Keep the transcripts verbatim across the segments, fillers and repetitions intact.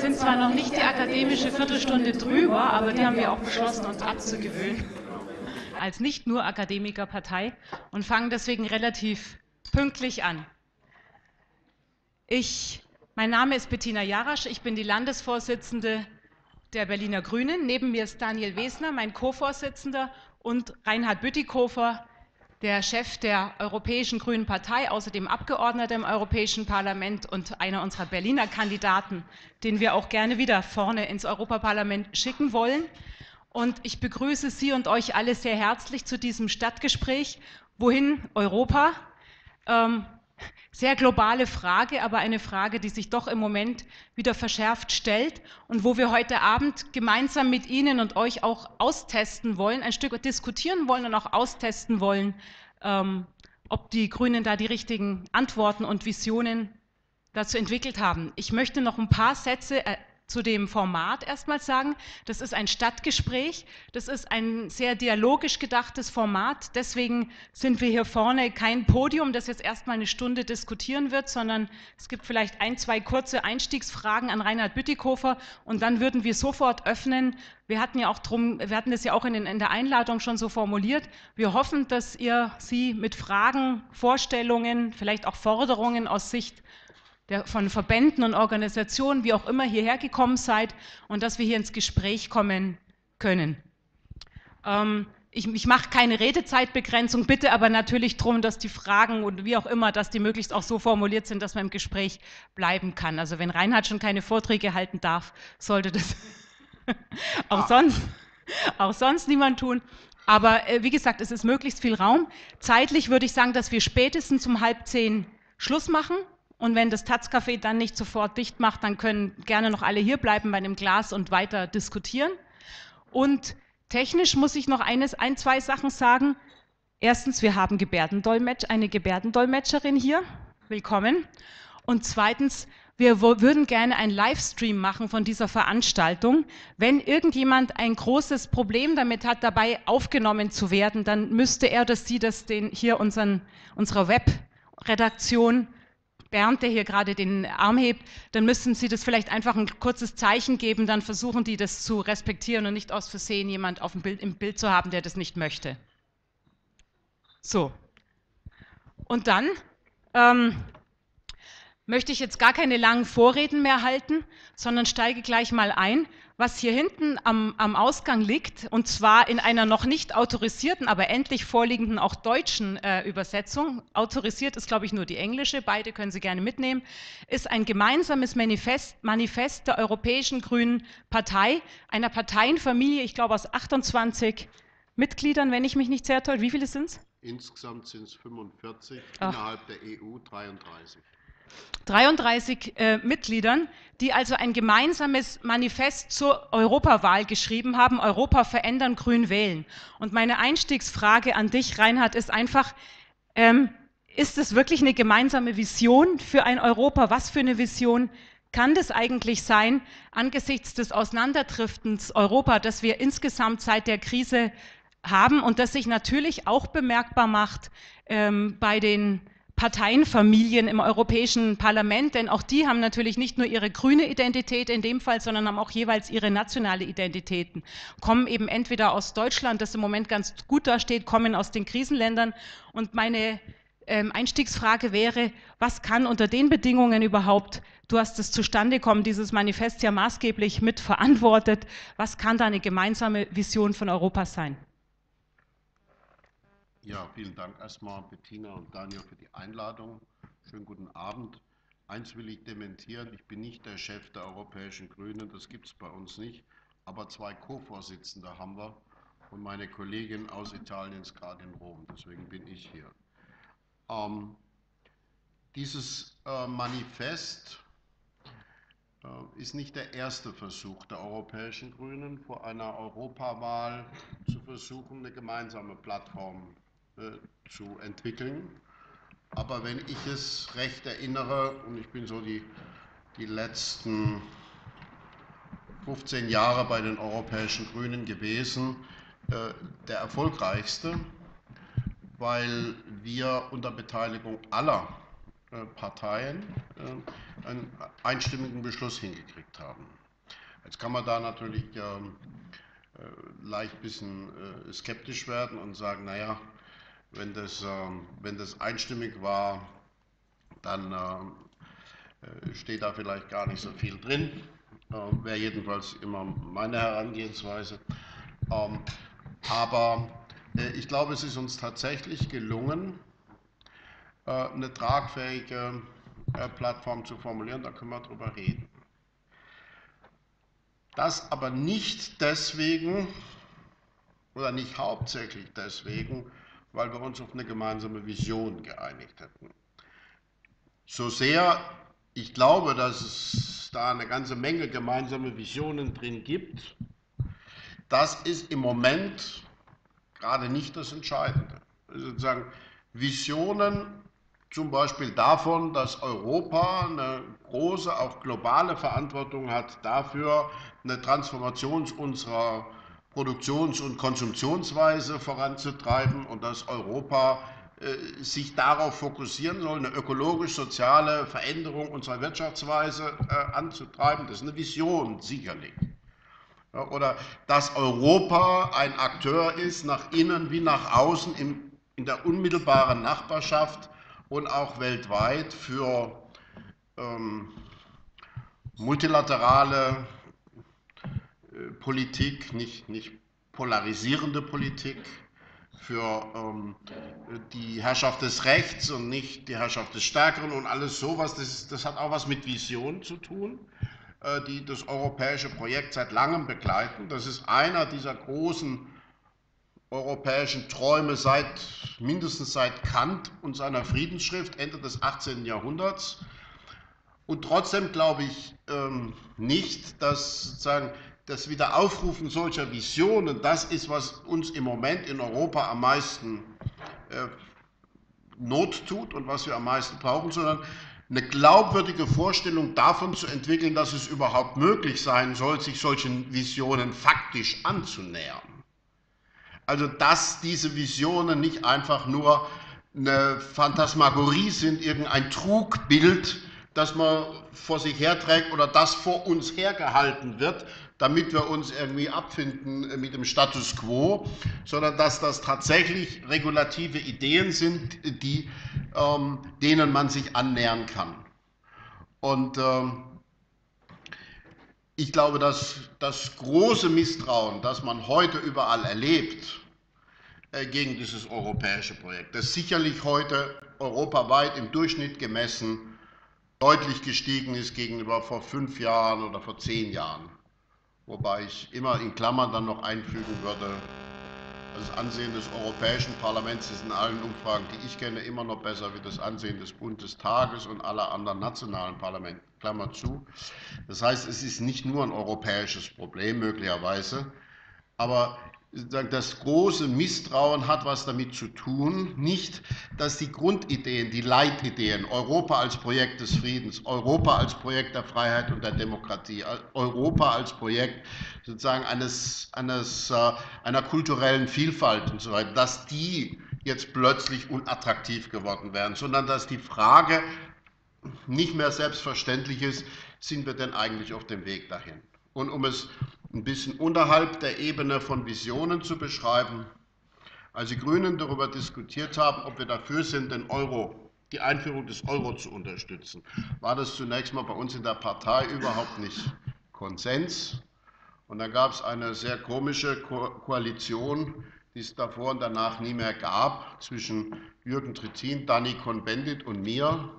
sind zwar noch nicht die akademische Viertelstunde drüber, aber die haben wir auch beschlossen, uns abzugewöhnen als nicht nur Akademikerpartei und fangen deswegen relativ pünktlich an. Ich, mein Name ist Bettina Jarasch, ich bin die Landesvorsitzende der Berliner Grünen. Neben mir ist Daniel Wesner, mein Co-Vorsitzender, und Reinhard Bütikofer, der Chef der Europäischen Grünen Partei, außerdem Abgeordneter im Europäischen Parlament und einer unserer Berliner Kandidaten, den wir auch gerne wieder vorne ins Europaparlament schicken wollen. Und ich begrüße Sie und euch alle sehr herzlich zu diesem Stadtgespräch. Wohin Europa? Ähm, sehr globale Frage, aber eine Frage, die sich doch im Moment wieder verschärft stellt und wo wir heute Abend gemeinsam mit Ihnen und euch auch austesten wollen, ein Stück diskutieren wollen und auch austesten wollen, ähm, ob die Grünen da die richtigen Antworten und Visionen dazu entwickelt haben. Ich möchte noch ein paar Sätze äh, zu dem Format erstmal sagen. Das ist ein Stadtgespräch, das ist ein sehr dialogisch gedachtes Format, deswegen sind wir hier vorne kein Podium, das jetzt erstmal eine Stunde diskutieren wird, sondern es gibt vielleicht ein, zwei kurze Einstiegsfragen an Reinhard Bütikofer und dann würden wir sofort öffnen. Wir hatten ja auch drum, wir hatten das ja auch in, den, in der Einladung schon so formuliert. Wir hoffen, dass ihr Sie mit Fragen, Vorstellungen, vielleicht auch Forderungen aus Sicht Der, von Verbänden und Organisationen, wie auch immer, hierher gekommen seid und dass wir hier ins Gespräch kommen können. Ähm, ich ich mache keine Redezeitbegrenzung, bitte aber natürlich darum, dass die Fragen und wie auch immer, dass die möglichst auch so formuliert sind, dass man im Gespräch bleiben kann. Also wenn Reinhard schon keine Vorträge halten darf, sollte das auch, sonst, auch sonst niemand tun. Aber äh, wie gesagt, es ist möglichst viel Raum. Zeitlich würde ich sagen, dass wir spätestens um halb zehn Schluss machen. Und wenn das Taz-Café dann nicht sofort dicht macht, dann können gerne noch alle hier bleiben bei einem Glas und weiter diskutieren. Und technisch muss ich noch eines, ein, zwei Sachen sagen. Erstens, wir haben Gebärdendolmetsch, eine Gebärdendolmetscherin hier. Willkommen. Und zweitens, wir würden gerne einen Livestream machen von dieser Veranstaltung. Wenn irgendjemand ein großes Problem damit hat, dabei aufgenommen zu werden, dann müsste er oder sie das den, hier unseren, unserer Webredaktion, Bernd, der hier gerade den Arm hebt, dann müssen Sie das vielleicht einfach ein kurzes Zeichen geben, dann versuchen die das zu respektieren und nicht aus Versehen jemand auf dem Bild, im Bild zu haben, der das nicht möchte. So. Und dann ähm, möchte ich jetzt gar keine langen Vorreden mehr halten, sondern steige gleich mal ein, was hier hinten am, am Ausgang liegt, und zwar in einer noch nicht autorisierten, aber endlich vorliegenden auch deutschen äh, Übersetzung. Autorisiert ist, glaube ich, nur die englische, beide können Sie gerne mitnehmen, ist ein gemeinsames Manifest, Manifest der Europäischen Grünen Partei, einer Parteienfamilie, ich glaube aus achtundzwanzig Mitgliedern, wenn ich mich nicht sehr täusche. Wie viele sind es? Insgesamt sind es fünfundvierzig, Ach. innerhalb der E U dreiunddreißig. dreiunddreißig äh, Mitgliedern, die also ein gemeinsames Manifest zur Europawahl geschrieben haben, Europa verändern, Grün wählen. Und meine Einstiegsfrage an dich, Reinhard, ist einfach, ähm, ist es wirklich eine gemeinsame Vision für ein Europa? Was für eine Vision kann das eigentlich sein, angesichts des Auseinanderdriftens Europa, das wir insgesamt seit der Krise haben und das sich natürlich auch bemerkbar macht ähm, bei den Parteienfamilien im Europäischen Parlament, denn auch die haben natürlich nicht nur ihre grüne Identität in dem Fall, sondern haben auch jeweils ihre nationale Identitäten, kommen eben entweder aus Deutschland, das im Moment ganz gut dasteht, kommen aus den Krisenländern. Und meine ähm, Einstiegsfrage wäre, was kann unter den Bedingungen überhaupt, du hast es zustande kommen, dieses Manifest ja maßgeblich mitverantwortet, was kann da eine gemeinsame Vision von Europa sein? Ja, vielen Dank erstmal Bettina und Daniel für die Einladung. Schönen guten Abend. Eins will ich dementieren, ich bin nicht der Chef der Europäischen Grünen, das gibt es bei uns nicht, aber zwei Co-Vorsitzende haben wir und meine Kollegin aus Italien ist gerade in Rom, deswegen bin ich hier. Ähm, dieses äh, Manifest äh, ist nicht der erste Versuch der Europäischen Grünen, vor einer Europawahl zu versuchen, eine gemeinsame Plattform zu entwickeln. Aber wenn ich es recht erinnere, und ich bin so die, die letzten fünfzehn Jahre bei den Europäischen Grünen gewesen, äh, der erfolgreichste, weil wir unter Beteiligung aller äh, Parteien äh, einen einstimmigen Beschluss hingekriegt haben. Jetzt kann man da natürlich ähm, äh, leicht ein bisschen äh, skeptisch werden und sagen, naja, wenn das, ähm, wenn das einstimmig war, dann äh, steht da vielleicht gar nicht so viel drin. Äh, Wäre jedenfalls immer meine Herangehensweise. Ähm, aber äh, ich glaube, es ist uns tatsächlich gelungen, äh, eine tragfähige äh, Plattform zu formulieren, da können wir drüber reden. Das aber nicht deswegen oder nicht hauptsächlich deswegen, weil wir uns auf eine gemeinsame Vision geeinigt hätten. So sehr ich glaube, dass es da eine ganze Menge gemeinsame Visionen drin gibt, das ist im Moment gerade nicht das Entscheidende. Sozusagen Visionen zum Beispiel davon, dass Europa eine große, auch globale Verantwortung hat dafür, eine Transformation unserer Produktions- und Konsumptionsweise voranzutreiben und dass Europa äh, sich darauf fokussieren soll, eine ökologisch-soziale Veränderung unserer Wirtschaftsweise äh, anzutreiben. Das ist eine Vision, sicherlich. Ja, oder dass Europa ein Akteur ist, nach innen wie nach außen, in, in der unmittelbaren Nachbarschaft und auch weltweit für ähm, multilaterale äh, Politik, nicht, nicht polarisierende Politik, für ähm, die Herrschaft des Rechts und nicht die Herrschaft des Stärkeren und alles sowas. Das, das hat auch was mit Vision zu tun, äh, die das europäische Projekt seit langem begleiten. Das ist einer dieser großen europäischen Träume seit mindestens seit Kant und seiner Friedensschrift Ende des achtzehnten Jahrhunderts. Und trotzdem glaube ich ähm, nicht, dass sozusagen das Wiederaufrufen solcher Visionen das ist, was uns im Moment in Europa am meisten äh, Not tut und was wir am meisten brauchen, sondern eine glaubwürdige Vorstellung davon zu entwickeln, dass es überhaupt möglich sein soll, sich solchen Visionen faktisch anzunähern. Also dass diese Visionen nicht einfach nur eine Phantasmagorie sind, irgendein Trugbild, das man vor sich herträgt oder das vor uns hergehalten wird, damit wir uns irgendwie abfinden mit dem Status quo, sondern dass das tatsächlich regulative Ideen sind, die, ähm, denen man sich annähern kann. Und ähm, ich glaube, dass das große Misstrauen, das man heute überall erlebt, gegen dieses europäische Projekt, das sicherlich heute europaweit im Durchschnitt gemessen deutlich gestiegen ist gegenüber vor fünf Jahren oder vor zehn Jahren. Wobei ich immer in Klammern dann noch einfügen würde, das Ansehen des Europäischen Parlaments ist in allen Umfragen, die ich kenne, immer noch besser wie das Ansehen des Bundestages und aller anderen nationalen Parlamente. Klammer zu. Das heißt, es ist nicht nur ein europäisches Problem möglicherweise, aber das große Misstrauen hat was damit zu tun, nicht, dass die Grundideen, die Leitideen, Europa als Projekt des Friedens, Europa als Projekt der Freiheit und der Demokratie, Europa als Projekt sozusagen eines, eines, äh, einer kulturellen Vielfalt und so weiter, dass die jetzt plötzlich unattraktiv geworden wären, sondern dass die Frage nicht mehr selbstverständlich ist, sind wir denn eigentlich auf dem Weg dahin? Und um es ein bisschen unterhalb der Ebene von Visionen zu beschreiben, als die Grünen darüber diskutiert haben, ob wir dafür sind, den Euro, die Einführung des Euro zu unterstützen, war das zunächst mal bei uns in der Partei überhaupt nicht Konsens. Und dann gab es eine sehr komische Ko- Koalition, die es davor und danach nie mehr gab, zwischen Jürgen Trittin, Danny Cohn-Bendit und mir,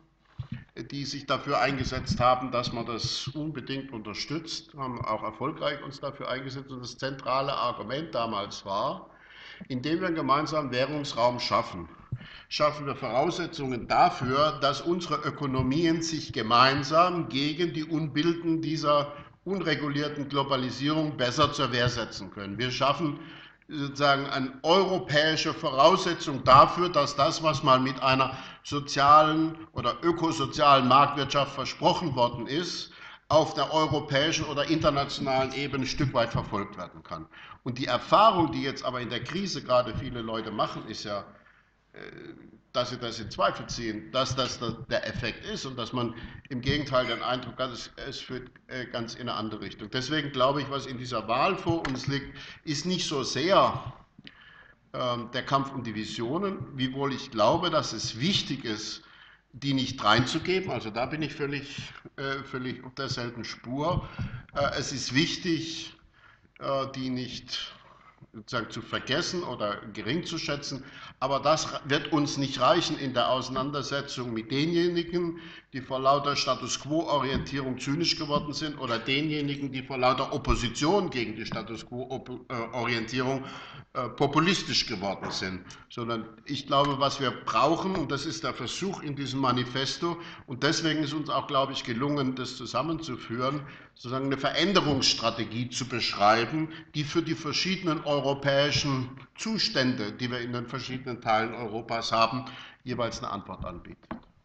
die sich dafür eingesetzt haben, dass man das unbedingt unterstützt, haben auch erfolgreich uns dafür eingesetzt. Und das zentrale Argument damals war, indem wir einen gemeinsamen Währungsraum schaffen, schaffen wir Voraussetzungen dafür, dass unsere Ökonomien sich gemeinsam gegen die Unbilden dieser unregulierten Globalisierung besser zur Wehr setzen können. Wir schaffen sozusagen eine europäische Voraussetzung dafür, dass das, was mal mit einer sozialen oder ökosozialen Marktwirtschaft versprochen worden ist, auf der europäischen oder internationalen Ebene ein Stück weit verfolgt werden kann. Und die Erfahrung, die jetzt aber in der Krise gerade viele Leute machen, ist ja, dass Sie das in Zweifel ziehen, dass das der Effekt ist und dass man im Gegenteil den Eindruck hat, es führt ganz in eine andere Richtung. Deswegen glaube ich, was in dieser Wahl vor uns liegt, ist nicht so sehr ähm, der Kampf um die Visionen, wiewohl ich glaube, dass es wichtig ist, die nicht reinzugeben. Also da bin ich völlig, äh, völlig auf derselben Spur. Äh, es ist wichtig, äh, die nicht sozusagen zu vergessen oder gering zu schätzen. Aber das wird uns nicht reichen in der Auseinandersetzung mit denjenigen, die vor lauter Status-Quo-Orientierung zynisch geworden sind oder denjenigen, die vor lauter Opposition gegen die Status-Quo-Orientierung äh, populistisch geworden sind. Sondern ich glaube, was wir brauchen, und das ist der Versuch in diesem Manifesto, und deswegen ist uns auch, glaube ich, gelungen, das zusammenzuführen, sozusagen eine Veränderungsstrategie zu beschreiben, die für die verschiedenen europäischen Zustände, die wir in den verschiedenen Teilen Europas haben, jeweils eine Antwort anbietet.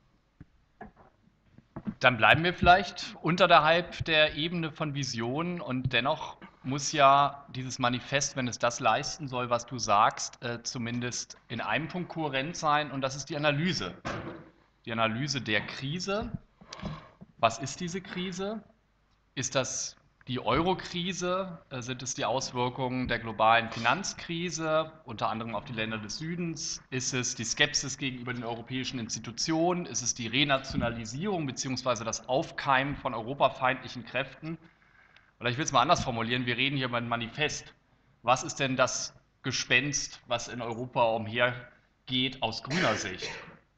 Dann bleiben wir vielleicht unterhalb der Ebene von Visionen und dennoch muss ja dieses Manifest, wenn es das leisten soll, was du sagst, äh, zumindest in einem Punkt kohärent sein, und das ist die Analyse. Die Analyse der Krise. Was ist diese Krise? Ist das die Euro-Krise? Sind es die Auswirkungen der globalen Finanzkrise, unter anderem auf die Länder des Südens? Ist es die Skepsis gegenüber den europäischen Institutionen? Ist es die Renationalisierung bzw. das Aufkeimen von europafeindlichen Kräften? Oder ich will es mal anders formulieren, wir reden hier über ein Manifest. Was ist denn das Gespenst, was in Europa umhergeht aus grüner Sicht?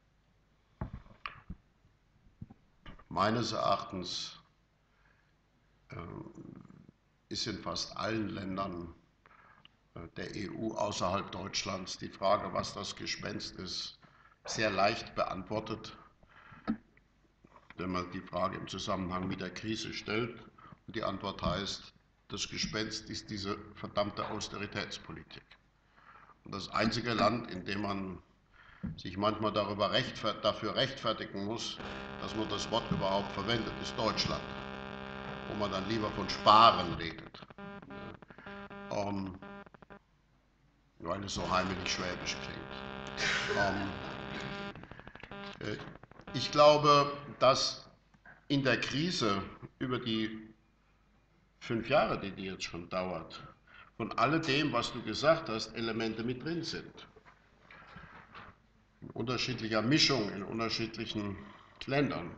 Meines Erachtens ist in fast allen Ländern der E U außerhalb Deutschlands die Frage, was das Gespenst ist, sehr leicht beantwortet, wenn man die Frage im Zusammenhang mit der Krise stellt. Und die Antwort heißt, das Gespenst ist diese verdammte Austeritätspolitik. Und das einzige Land, in dem man sich manchmal darüber rechtfer- dafür rechtfertigen muss, dass man das Wort überhaupt verwendet, ist Deutschland, wo man dann lieber von Sparen redet, ähm, weil es so heimlich schwäbisch klingt. Ähm, äh, ich glaube, dass in der Krise über die fünf Jahre, die die jetzt schon dauert, von alledem, was du gesagt hast, Elemente mit drin sind. In unterschiedlicher Mischung, in unterschiedlichen Ländern.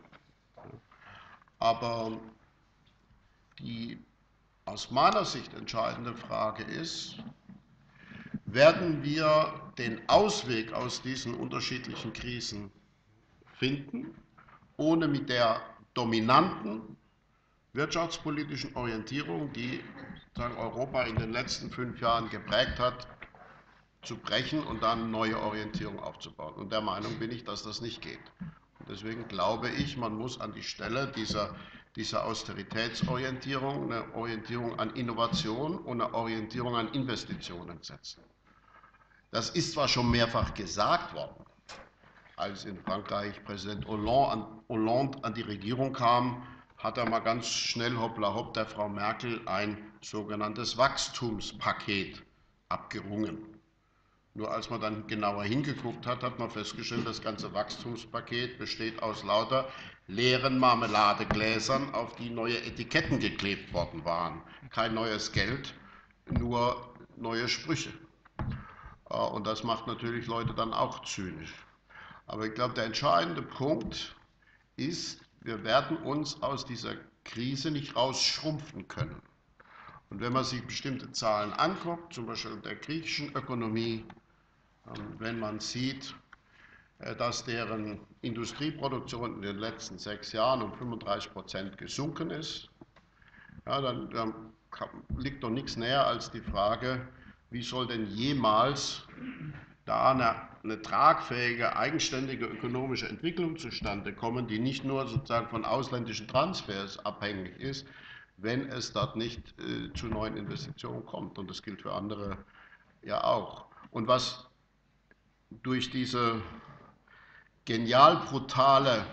Aber die aus meiner Sicht entscheidende Frage ist, werden wir den Ausweg aus diesen unterschiedlichen Krisen finden, ohne mit der dominanten wirtschaftspolitischen Orientierung, die sagen, Europa in den letzten fünf Jahren geprägt hat, zu brechen und dann eine neue Orientierung aufzubauen. Und der Meinung bin ich, dass das nicht geht. Und deswegen glaube ich, man muss an die Stelle dieser, dieser Austeritätsorientierung eine Orientierung an Innovation und eine Orientierung an Investitionen setzen. Das ist zwar schon mehrfach gesagt worden, als in Frankreich Präsident Hollande an, Hollande an die Regierung kam, hat er mal ganz schnell hoppla hopp der Frau Merkel ein sogenanntes Wachstumspaket abgerungen. Nur als man dann genauer hingeguckt hat, hat man festgestellt, das ganze Wachstumspaket besteht aus lauter leeren Marmeladegläsern, auf die neue Etiketten geklebt worden waren. Kein neues Geld, nur neue Sprüche. Und das macht natürlich Leute dann auch zynisch. Aber ich glaube, der entscheidende Punkt ist, wir werden uns aus dieser Krise nicht rausschrumpfen können. Und wenn man sich bestimmte Zahlen anguckt, zum Beispiel der griechischen Ökonomie, wenn man sieht, dass deren Industrieproduktion in den letzten sechs Jahren um fünfunddreißig Prozent gesunken ist, ja, dann, dann liegt doch nichts näher als die Frage, wie soll denn jemals da eine, eine tragfähige, eigenständige ökonomische Entwicklung zustande kommen, die nicht nur sozusagen von ausländischen Transfers abhängig ist, wenn es dort nicht äh, zu neuen Investitionen kommt. Und das gilt für andere ja auch. Und was durch diese genial brutale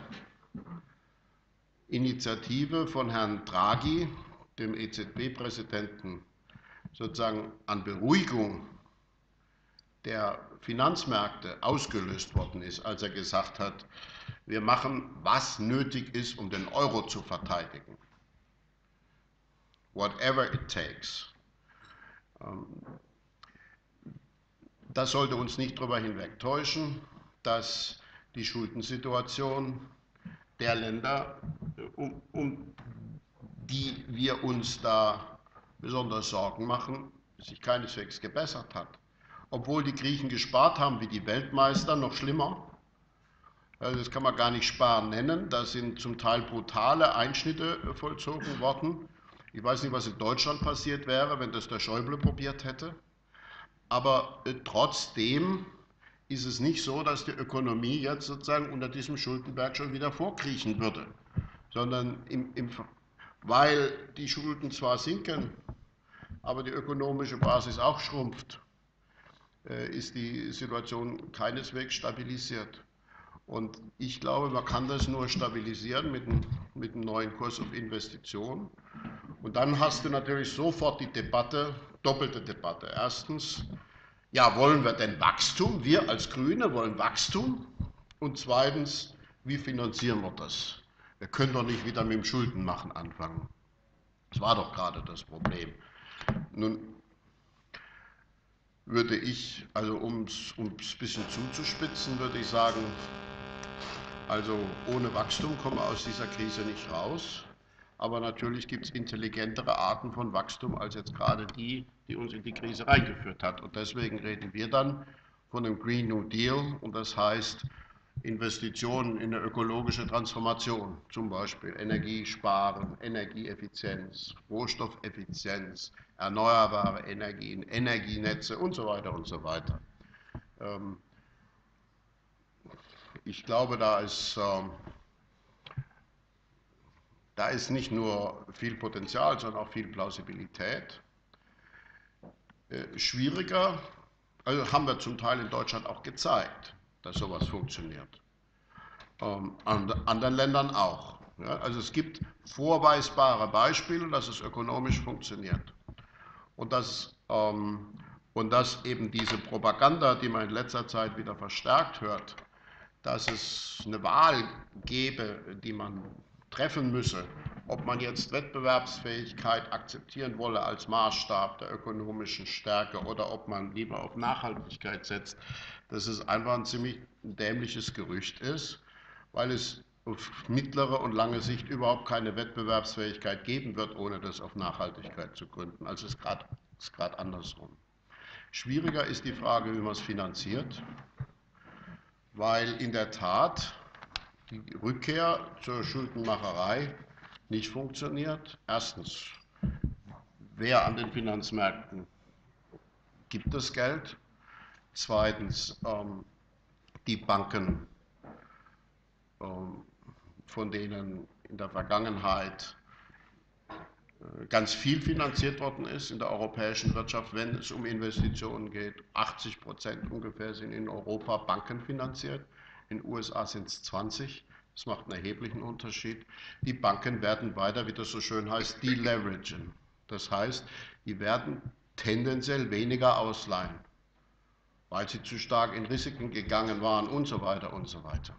Initiative von Herrn Draghi, dem E Z B-Präsidenten, sozusagen an Beruhigung der Finanzmärkte ausgelöst worden ist, als er gesagt hat, wir machen, was nötig ist, um den Euro zu verteidigen. Whatever it takes. Das sollte uns nicht darüber hinwegtäuschen, dass die Schuldensituation der Länder, um, um die wir uns da besonders Sorgen machen, sich keineswegs gebessert hat. Obwohl die Griechen gespart haben wie die Weltmeister, noch schlimmer. Also das kann man gar nicht sparen nennen. Da sind zum Teil brutale Einschnitte vollzogen worden. Ich weiß nicht, was in Deutschland passiert wäre, wenn das der Schäuble probiert hätte. Aber äh, trotzdem ist es nicht so, dass die Ökonomie jetzt sozusagen unter diesem Schuldenberg schon wieder vorkriechen würde, sondern im, im, weil die Schulden zwar sinken, aber die ökonomische Basis auch schrumpft, äh, ist die Situation keineswegs stabilisiert. Und ich glaube, man kann das nur stabilisieren mit einem, mit einem neuen Kurs auf Investitionen. Und dann hast du natürlich sofort die Debatte, doppelte Debatte. Erstens, ja, wollen wir denn Wachstum? Wir als Grüne wollen Wachstum. Und zweitens, wie finanzieren wir das? Wir können doch nicht wieder mit dem Schuldenmachen anfangen. Das war doch gerade das Problem. Nun würde ich, also um es ein bisschen zuzuspitzen, würde ich sagen, also ohne Wachstum kommen wir aus dieser Krise nicht raus. Aber natürlich gibt es intelligentere Arten von Wachstum als jetzt gerade die, die uns in die Krise reingeführt hat. Und deswegen reden wir dann von einem Green New Deal. Und das heißt Investitionen in eine ökologische Transformation, zum Beispiel Energiesparen, Energieeffizienz, Rohstoffeffizienz, erneuerbare Energien, Energienetze und so weiter und so weiter. Ich glaube, da ist, da ist nicht nur viel Potenzial, sondern auch viel Plausibilität. Schwieriger, also haben wir zum Teil in Deutschland auch gezeigt, dass sowas funktioniert. Ähm, an anderen Ländern auch. Ja, also es gibt vorweisbare Beispiele, dass es ökonomisch funktioniert. Und dass, ähm, und dass eben diese Propaganda, die man in letzter Zeit wieder verstärkt hört, dass es eine Wahl gäbe, die man treffen müsse, ob man jetzt Wettbewerbsfähigkeit akzeptieren wolle als Maßstab der ökonomischen Stärke oder ob man lieber auf Nachhaltigkeit setzt, dass es einfach ein ziemlich dämliches Gerücht ist, weil es auf mittlere und lange Sicht überhaupt keine Wettbewerbsfähigkeit geben wird, ohne das auf Nachhaltigkeit zu gründen. Also es ist gerade andersrum. Schwieriger ist die Frage, wie man es finanziert, weil in der Tat die Rückkehr zur Schuldenmacherei nicht funktioniert. Erstens, wer an den Finanzmärkten gibt das Geld? Zweitens, ähm, die Banken, ähm, von denen in der Vergangenheit äh, ganz viel finanziert worden ist in der europäischen Wirtschaft, wenn es um Investitionen geht. achtzig Prozent ungefähr sind in Europa Banken finanziert, in den U S A sind es zwanzig. Das macht einen erheblichen Unterschied. Die Banken werden weiter, wie das so schön heißt, deleveragen. Das heißt, die werden tendenziell weniger ausleihen, weil sie zu stark in Risiken gegangen waren und so weiter und so weiter.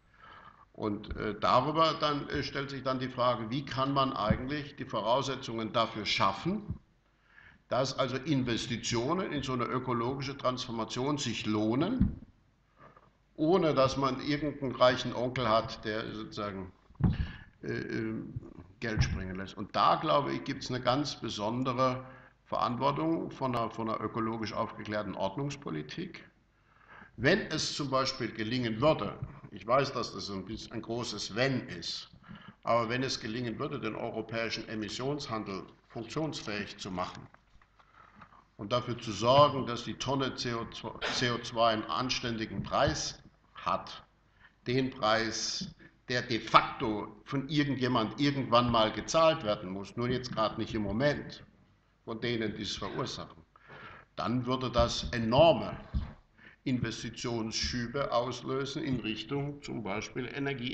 Und äh, darüber dann, äh, stellt sich dann die Frage, wie kann man eigentlich die Voraussetzungen dafür schaffen, dass also Investitionen in so eine ökologische Transformation sich lohnen, ohne dass man irgendeinen reichen Onkel hat, der sozusagen äh, äh, Geld springen lässt. Und da, glaube ich, gibt es eine ganz besondere Verantwortung von einer, von einer ökologisch aufgeklärten Ordnungspolitik. Wenn es zum Beispiel gelingen würde, ich weiß, dass das ein, bisschen ein großes Wenn ist, aber wenn es gelingen würde, den europäischen Emissionshandel funktionsfähig zu machen und dafür zu sorgen, dass die Tonne C O zwei einen anständigen Preis hat, den Preis, der de facto von irgendjemand irgendwann mal gezahlt werden muss, nur jetzt gerade nicht im Moment, von denen, die es verursachen, dann würde das enorme Investitionsschübe auslösen in Richtung zum Beispiel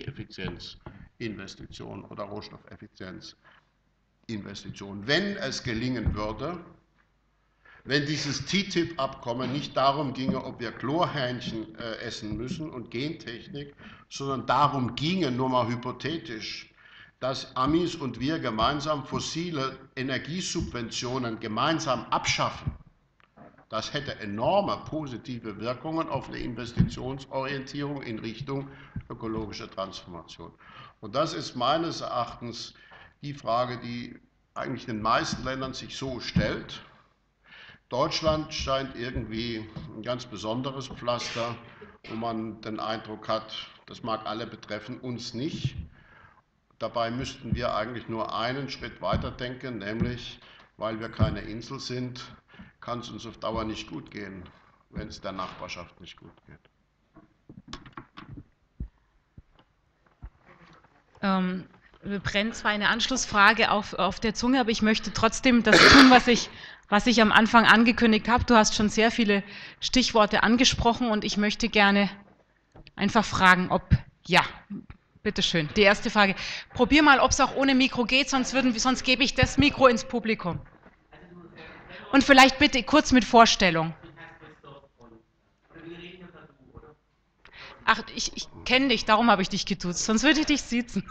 Energieeffizienzinvestitionen oder Rohstoffeffizienzinvestitionen. Wenn es gelingen würde, wenn dieses T T I P-Abkommen nicht darum ginge, ob wir Chlorhähnchen äh, essen müssen und Gentechnik, sondern darum ginge, nur mal hypothetisch, dass Amis und wir gemeinsam fossile Energiesubventionen gemeinsam abschaffen. Das hätte enorme positive Wirkungen auf eine Investitionsorientierung in Richtung ökologische Transformation. Und das ist meines Erachtens die Frage, die eigentlich den meisten Ländern sich so stellt. Deutschland scheint irgendwie ein ganz besonderes Pflaster, wo man den Eindruck hat, das mag alle betreffen, uns nicht. Dabei müssten wir eigentlich nur einen Schritt weiterdenken, nämlich, weil wir keine Insel sind, kann es uns auf Dauer nicht gut gehen, wenn es der Nachbarschaft nicht gut geht. Ähm, mir brennt zwar eine Anschlussfrage auf, auf der Zunge, aber ich möchte trotzdem das tun, was ich, was ich am Anfang angekündigt habe. Du hast schon sehr viele Stichworte angesprochen und ich möchte gerne einfach fragen, ob ja. Bitteschön. Die erste Frage. Probier mal, ob es auch ohne Mikro geht, sonst, würden, sonst gebe ich das Mikro ins Publikum. Und vielleicht bitte kurz mit Vorstellung. Ach, ich, ich kenne dich, darum habe ich dich geduzt, sonst würde ich dich siezen.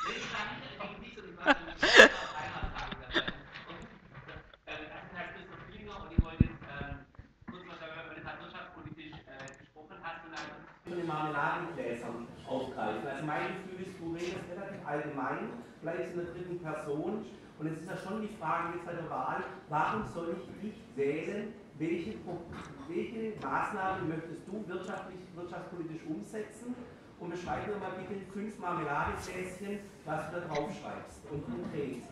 Marmeladengläsern aufgreifen. Also mein Gefühl ist, du redest relativ allgemein, vielleicht in der dritten Person. Und es ist ja schon die Frage jetzt bei der Wahl, warum soll ich dich wählen? Welche, welche Maßnahmen möchtest du wirtschaftlich, wirtschaftspolitisch umsetzen? Und beschreib mir mal bitte fünf Marmeladegläschen, was du da drauf schreibst. Und konkret.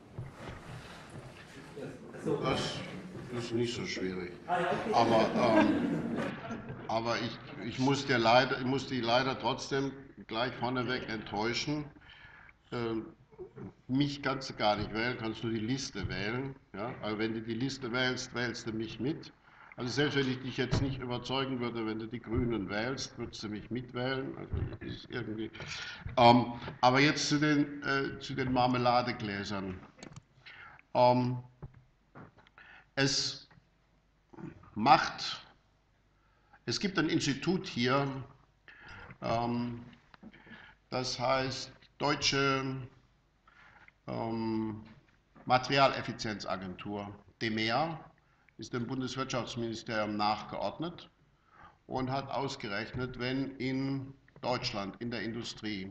So. Das ist nicht so schwierig. Aber, ähm, aber ich, ich, muss dir leider, ich muss dich leider trotzdem gleich vorneweg enttäuschen. Ähm, mich kannst du gar nicht wählen, kannst du die Liste wählen. Ja? Also wenn du die Liste wählst, wählst du mich mit. Also selbst wenn ich dich jetzt nicht überzeugen würde, wenn du die Grünen wählst, würdest du mich mitwählen. Also das ist irgendwie. Ähm, aber jetzt zu den, äh, zu den Marmeladegläsern. Ähm, es macht, es gibt ein Institut hier, ähm, das heißt Deutsche ähm, Materialeffizienzagentur, D E M E A, ist dem Bundeswirtschaftsministerium nachgeordnet und hat ausgerechnet, wenn in Deutschland in der Industrie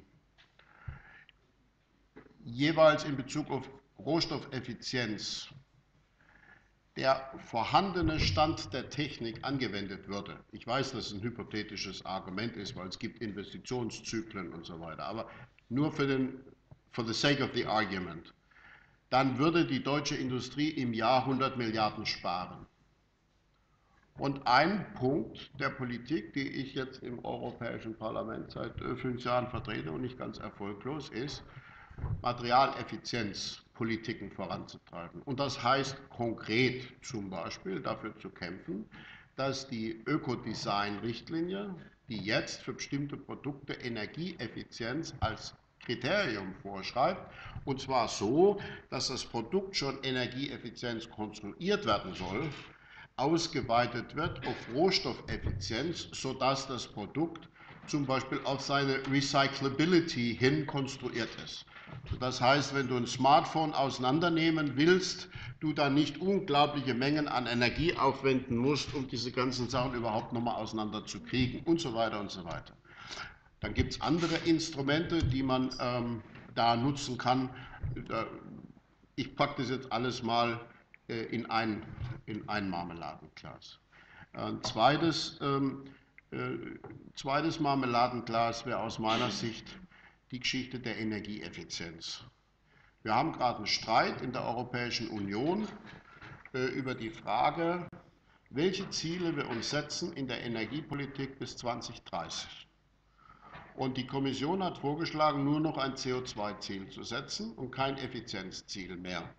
jeweils in Bezug auf Rohstoffeffizienz der vorhandene Stand der Technik angewendet würde. Ich weiß, dass es ein hypothetisches Argument ist, weil es gibt Investitionszyklen und so weiter, aber nur für den, for the sake of the argument, dann würde die deutsche Industrie im Jahr hundert Milliarden sparen. Und ein Punkt der Politik, die ich jetzt im Europäischen Parlament seit fünf Jahren vertrete und nicht ganz erfolglos, ist, Materialeffizienzpolitiken voranzutreiben. Und das heißt konkret zum Beispiel dafür zu kämpfen, dass die Ökodesign-Richtlinie, die jetzt für bestimmte Produkte Energieeffizienz als Kriterium vorschreibt, und zwar so, dass das Produkt schon Energieeffizienz konstruiert werden soll, ausgeweitet wird auf Rohstoffeffizienz, sodass das Produkt zum Beispiel auf seine Recyclability hin konstruiert ist. Das heißt, wenn du ein Smartphone auseinandernehmen willst, du dann nicht unglaubliche Mengen an Energie aufwenden musst, um diese ganzen Sachen überhaupt nochmal auseinander zu kriegen und so weiter und so weiter. Dann gibt es andere Instrumente, die man ähm, da nutzen kann. Ich packe das jetzt alles mal äh, in, ein, in ein Marmeladenglas. Ein zweites, ähm, äh, zweites Marmeladenglas wäre aus meiner Sicht die Geschichte der Energieeffizienz. Wir haben gerade einen Streit in der Europäischen Union äh, über die Frage, welche Ziele wir uns setzen in der Energiepolitik bis zweitausenddreißig. Und die Kommission hat vorgeschlagen, nur noch ein C O zwei Ziel zu setzen und kein Effizienzziel mehr.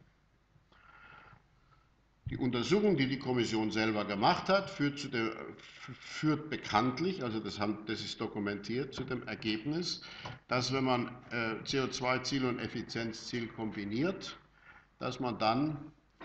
Die Untersuchung, die die Kommission selber gemacht hat, führt, zu der, führt bekanntlich, also das, haben, das ist dokumentiert, zu dem Ergebnis, dass wenn man äh, C O zwei Ziel und Effizienzziel kombiniert, dass man dann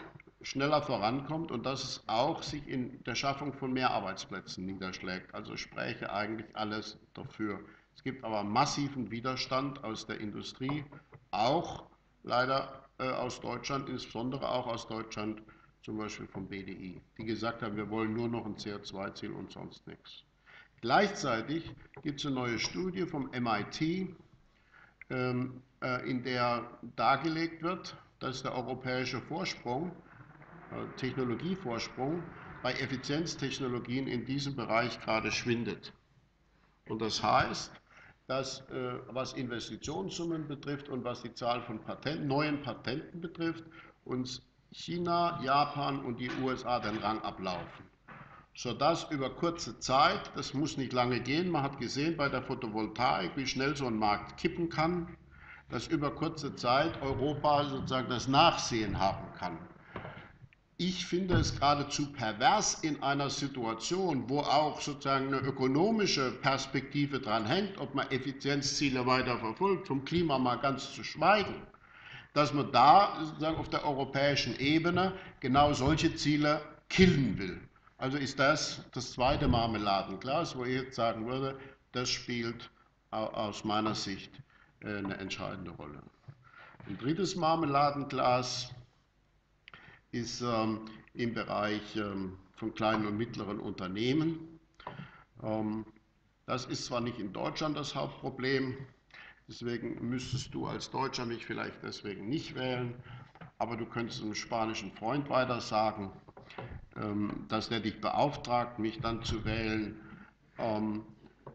schneller vorankommt und dass es auch sich in der Schaffung von mehr Arbeitsplätzen niederschlägt. Also spreche eigentlich alles dafür. Es gibt aber massiven Widerstand aus der Industrie, auch leider äh, aus Deutschland, insbesondere auch aus Deutschland, zum Beispiel vom B D I, die gesagt haben, wir wollen nur noch ein C O zwei Ziel und sonst nichts. Gleichzeitig gibt es eine neue Studie vom M I T, ähm, äh, in der dargelegt wird, dass der europäische Vorsprung, äh, Technologievorsprung bei Effizienztechnologien in diesem Bereich gerade schwindet. Und das heißt, dass äh, was Investitionssummen betrifft und was die Zahl von Patent, neuen Patenten betrifft, uns China, Japan und die U S A den Rang ablaufen. Sodass über kurze Zeit, das muss nicht lange gehen, man hat gesehen bei der Photovoltaik, wie schnell so ein Markt kippen kann, dass über kurze Zeit Europa sozusagen das Nachsehen haben kann. Ich finde es geradezu pervers in einer Situation, wo auch sozusagen eine ökonomische Perspektive dran hängt, ob man Effizienzziele weiter verfolgt, vom Klima mal ganz zu schweigen, dass man da sozusagen auf der europäischen Ebene genau solche Ziele killen will. Also ist das das zweite Marmeladenglas, wo ich jetzt sagen würde, das spielt aus meiner Sicht eine entscheidende Rolle. Ein drittes Marmeladenglas ist ähm, im Bereich ähm, von kleinen und mittleren Unternehmen. Ähm, das ist zwar nicht in Deutschland das Hauptproblem, deswegen müsstest du als Deutscher mich vielleicht deswegen nicht wählen, aber du könntest einem spanischen Freund weiter sagen, ähm, dass der dich beauftragt, mich dann zu wählen. Ähm,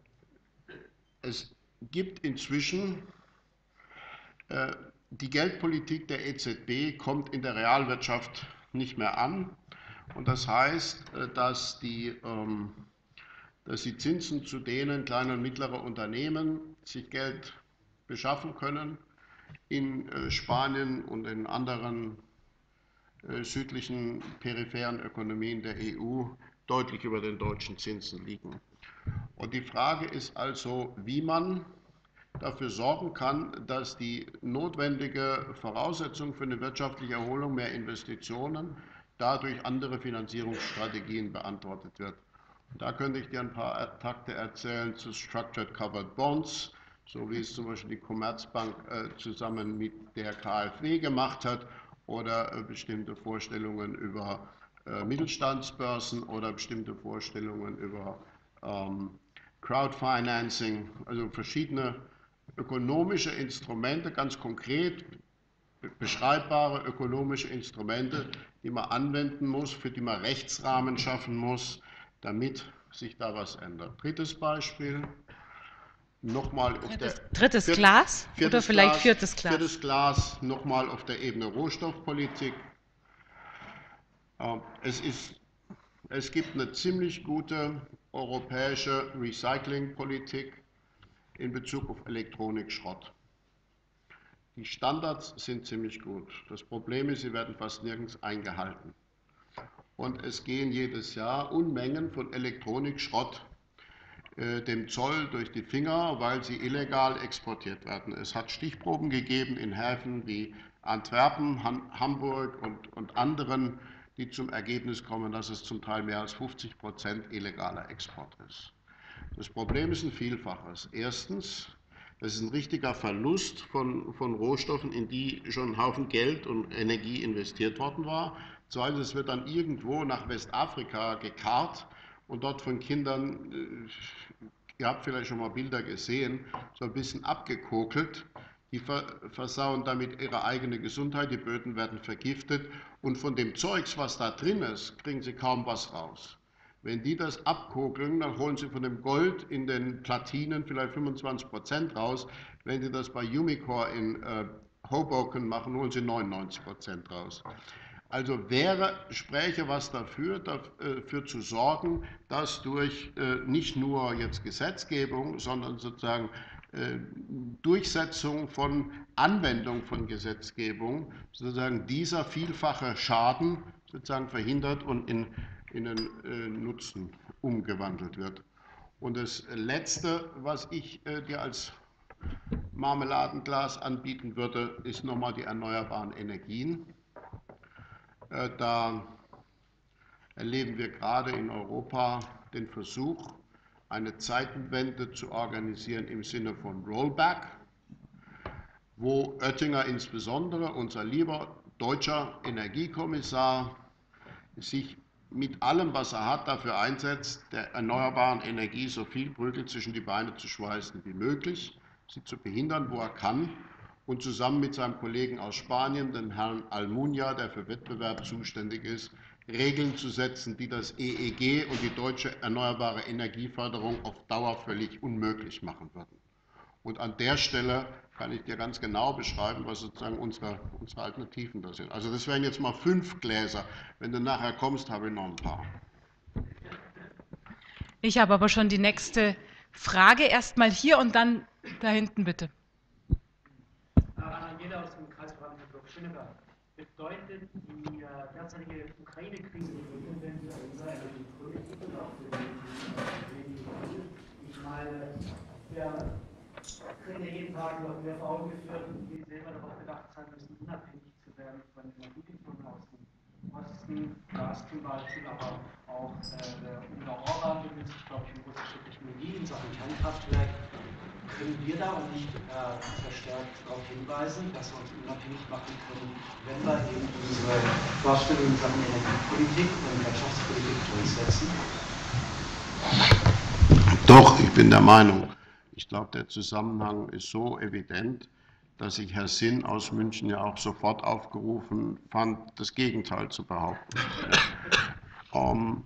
es gibt inzwischen äh, die Geldpolitik der E Z B kommt in der Realwirtschaft nicht mehr an. Und das heißt, dass die, ähm, dass die Zinsen, zu denen kleine und mittlere Unternehmen sich Geld beschaffen können, in äh, Spanien und in anderen äh, südlichen peripheren Ökonomien der E U deutlich über den deutschen Zinsen liegen. Und die Frage ist also, wie man dafür sorgen kann, dass die notwendige Voraussetzung für eine wirtschaftliche Erholung, mehr Investitionen, dadurch andere Finanzierungsstrategien beantwortet wird. Und da könnte ich dir ein paar Takte erzählen zu Structured Covered Bonds, so wie es zum Beispiel die Commerzbank äh, zusammen mit der K f W gemacht hat, oder äh, bestimmte Vorstellungen über äh, Mittelstandsbörsen oder bestimmte Vorstellungen über ähm, Crowdfinancing, also verschiedene ökonomische Instrumente, ganz konkret beschreibbare ökonomische Instrumente, die man anwenden muss, für die man Rechtsrahmen schaffen muss, damit sich da was ändert. Drittes Beispiel, nochmal auf drittes, der... Drittes viertes, Glas viertes oder vielleicht Glas, viertes Glas? Viertes Glas, nochmal auf der Ebene Rohstoffpolitik. Es, ist, es gibt eine ziemlich gute europäische Recyclingpolitik in Bezug auf Elektronikschrott. Die Standards sind ziemlich gut. Das Problem ist, sie werden fast nirgends eingehalten. Und es gehen jedes Jahr Unmengen von Elektronikschrott äh, dem Zoll durch die Finger, weil sie illegal exportiert werden. Es hat Stichproben gegeben in Häfen wie Antwerpen, Han Hamburg und, und anderen, die zum Ergebnis kommen, dass es zum Teil mehr als fünfzig Prozent illegaler Export ist. Das Problem ist ein Vielfaches. Erstens, das ist ein richtiger Verlust von, von Rohstoffen, in die schon ein Haufen Geld und Energie investiert worden war. Zweitens, es wird dann irgendwo nach Westafrika gekarrt und dort von Kindern, ihr habt vielleicht schon mal Bilder gesehen, so ein bisschen abgekokelt. Die versauen damit ihre eigene Gesundheit, die Böden werden vergiftet und von dem Zeugs, was da drin ist, kriegen sie kaum was raus. Wenn die das abkokeln, dann holen sie von dem Gold in den Platinen vielleicht fünfundzwanzig Prozent raus. Wenn sie das bei Umicore in äh, Hoboken machen, holen sie neunundneunzig Prozent raus. Also wäre, spräche was dafür, dafür zu sorgen, dass durch äh, nicht nur jetzt Gesetzgebung, sondern sozusagen äh, Durchsetzung von Anwendung von Gesetzgebung sozusagen dieser vielfache Schaden sozusagen verhindert und in in einen äh, Nutzen umgewandelt wird. Und das Letzte, was ich äh, dir als Marmeladenglas anbieten würde, ist nochmal die erneuerbaren Energien. Äh, da erleben wir gerade in Europa den Versuch, eine Zeitenwende zu organisieren im Sinne von Rollback, wo Oettinger insbesondere, unser lieber deutscher Energiekommissar, sich mit allem, was er hat, dafür einsetzt, der erneuerbaren Energie so viel Prügel zwischen die Beine zu schweißen wie möglich, sie zu behindern, wo er kann, und zusammen mit seinem Kollegen aus Spanien, den Herrn Almunia, der für Wettbewerb zuständig ist, Regeln zu setzen, die das E E G und die deutsche erneuerbare Energieförderung auf Dauer völlig unmöglich machen würden. Und an der Stelle kann ich dir ganz genau beschreiben, was sozusagen unsere, unsere Alternativen da sind. Also das wären jetzt mal fünf Gläser. Wenn du nachher kommst, habe ich noch ein paar. Ich habe aber schon die nächste Frage. Erst mal hier und dann da hinten bitte. Jeder aus dem Kreisverband Schöneberg. Bedeutet die äh, derzeitige Ukraine-Krise die Rückwende unserer Energiepolitik und auch für die Ich meine, wir kriegen ja jeden Tag noch mehr vor Augen geführt, wie sie selber darauf bedacht sein müssen, unabhängig zu werden von Energielieferungen aus dem Osten, Gas zum Beispiel, aber auch äh, der Ungar Orban benutzt, glaube ich, russische Technologie in Sachen Kernkraft vielleicht. Können wir da auch nicht äh, verstärkt darauf hinweisen, dass wir uns unabhängig machen können, wenn wir eben unsere Vorstellungen in Sachen Energiepolitik und Wirtschaftspolitik durchsetzen? Doch, ich bin der Meinung. Ich glaube, der Zusammenhang ist so evident, dass sich Herr Sinn aus München ja auch sofort aufgerufen fand, das Gegenteil zu behaupten. ähm,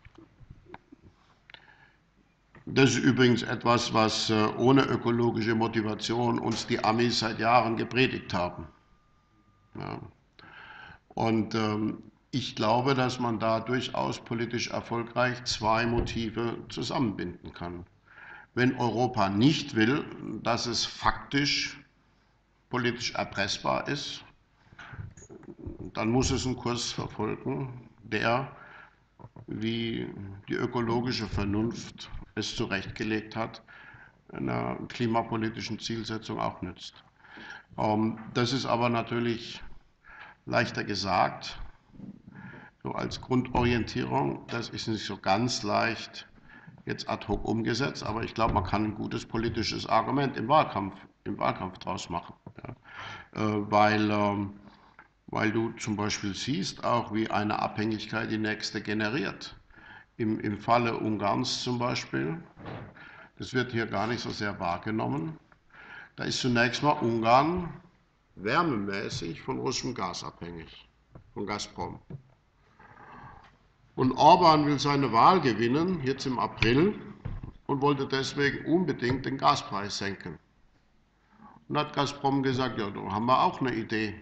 Das ist übrigens etwas, was äh, ohne ökologische Motivation uns die Amis seit Jahren gepredigt haben. Ja. Und ähm, ich glaube, dass man da durchaus politisch erfolgreich zwei Motive zusammenbinden kann. Wenn Europa nicht will, dass es faktisch politisch erpressbar ist, dann muss es einen Kurs verfolgen, der, wie die ökologische Vernunft es zurechtgelegt hat, einer klimapolitischen Zielsetzung auch nützt. Das ist aber natürlich leichter gesagt, so als Grundorientierung. Das ist nicht so ganz leicht jetzt ad hoc umgesetzt, aber ich glaube, man kann ein gutes politisches Argument im Wahlkampf, im Wahlkampf draus machen. Ja. Weil, weil du zum Beispiel siehst, auch wie eine Abhängigkeit die nächste generiert. Im, Im Falle Ungarns zum Beispiel, das wird hier gar nicht so sehr wahrgenommen, da ist zunächst mal Ungarn wärmemäßig von russischem Gas abhängig, von Gazprom. Und Orban will seine Wahl gewinnen, jetzt im April, und wollte deswegen unbedingt den Gaspreis senken. Und hat Gazprom gesagt, ja, da haben wir auch eine Idee.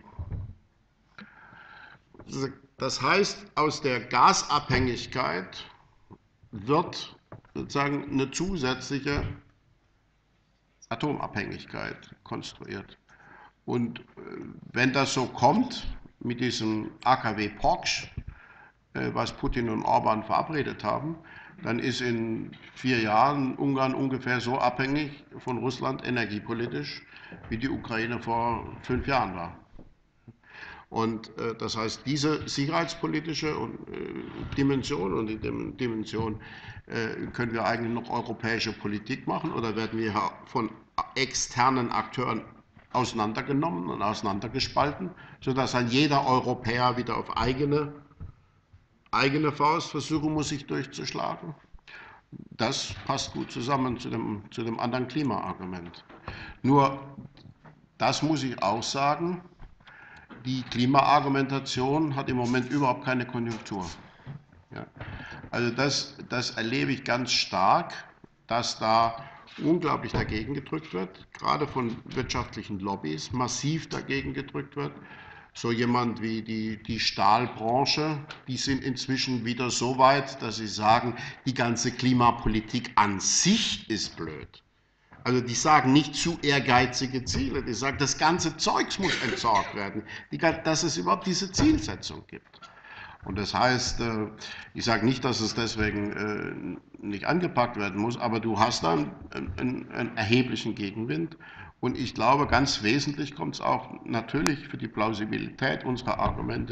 Das heißt, aus der Gasabhängigkeit wird sozusagen eine zusätzliche Atomabhängigkeit konstruiert. Und wenn das so kommt, mit diesem A K W-Porksch, was Putin und Orban verabredet haben, dann ist in vier Jahren Ungarn ungefähr so abhängig von Russland energiepolitisch, wie die Ukraine vor fünf Jahren war. Und äh, das heißt, diese sicherheitspolitische und, äh, Dimension und die Dim Dimension äh, können wir eigentlich noch europäische Politik machen, oder werden wir von externen Akteuren auseinandergenommen und auseinandergespalten, sodass dann jeder Europäer wieder auf eigene, eigene Faust versuchen muss, sich durchzuschlagen? Das passt gut zusammen zu dem, zu dem anderen Klimaargument. Nur, das muss ich auch sagen, die Klimaargumentation hat im Moment überhaupt keine Konjunktur. Ja. Also das, das erlebe ich ganz stark, dass da unglaublich dagegen gedrückt wird, gerade von wirtschaftlichen Lobbys, massiv dagegen gedrückt wird. So jemand wie die, die Stahlbranche, die sind inzwischen wieder so weit, dass sie sagen, die ganze Klimapolitik an sich ist blöd. Also die sagen nicht zu ehrgeizige Ziele, die sagen, das ganze Zeugs muss entsorgt werden, die, dass es überhaupt diese Zielsetzung gibt. Und das heißt, ich sage nicht, dass es deswegen nicht angepackt werden muss, aber du hast dann einen, einen erheblichen Gegenwind. Und ich glaube, ganz wesentlich kommt es auch natürlich für die Plausibilität unserer Argumente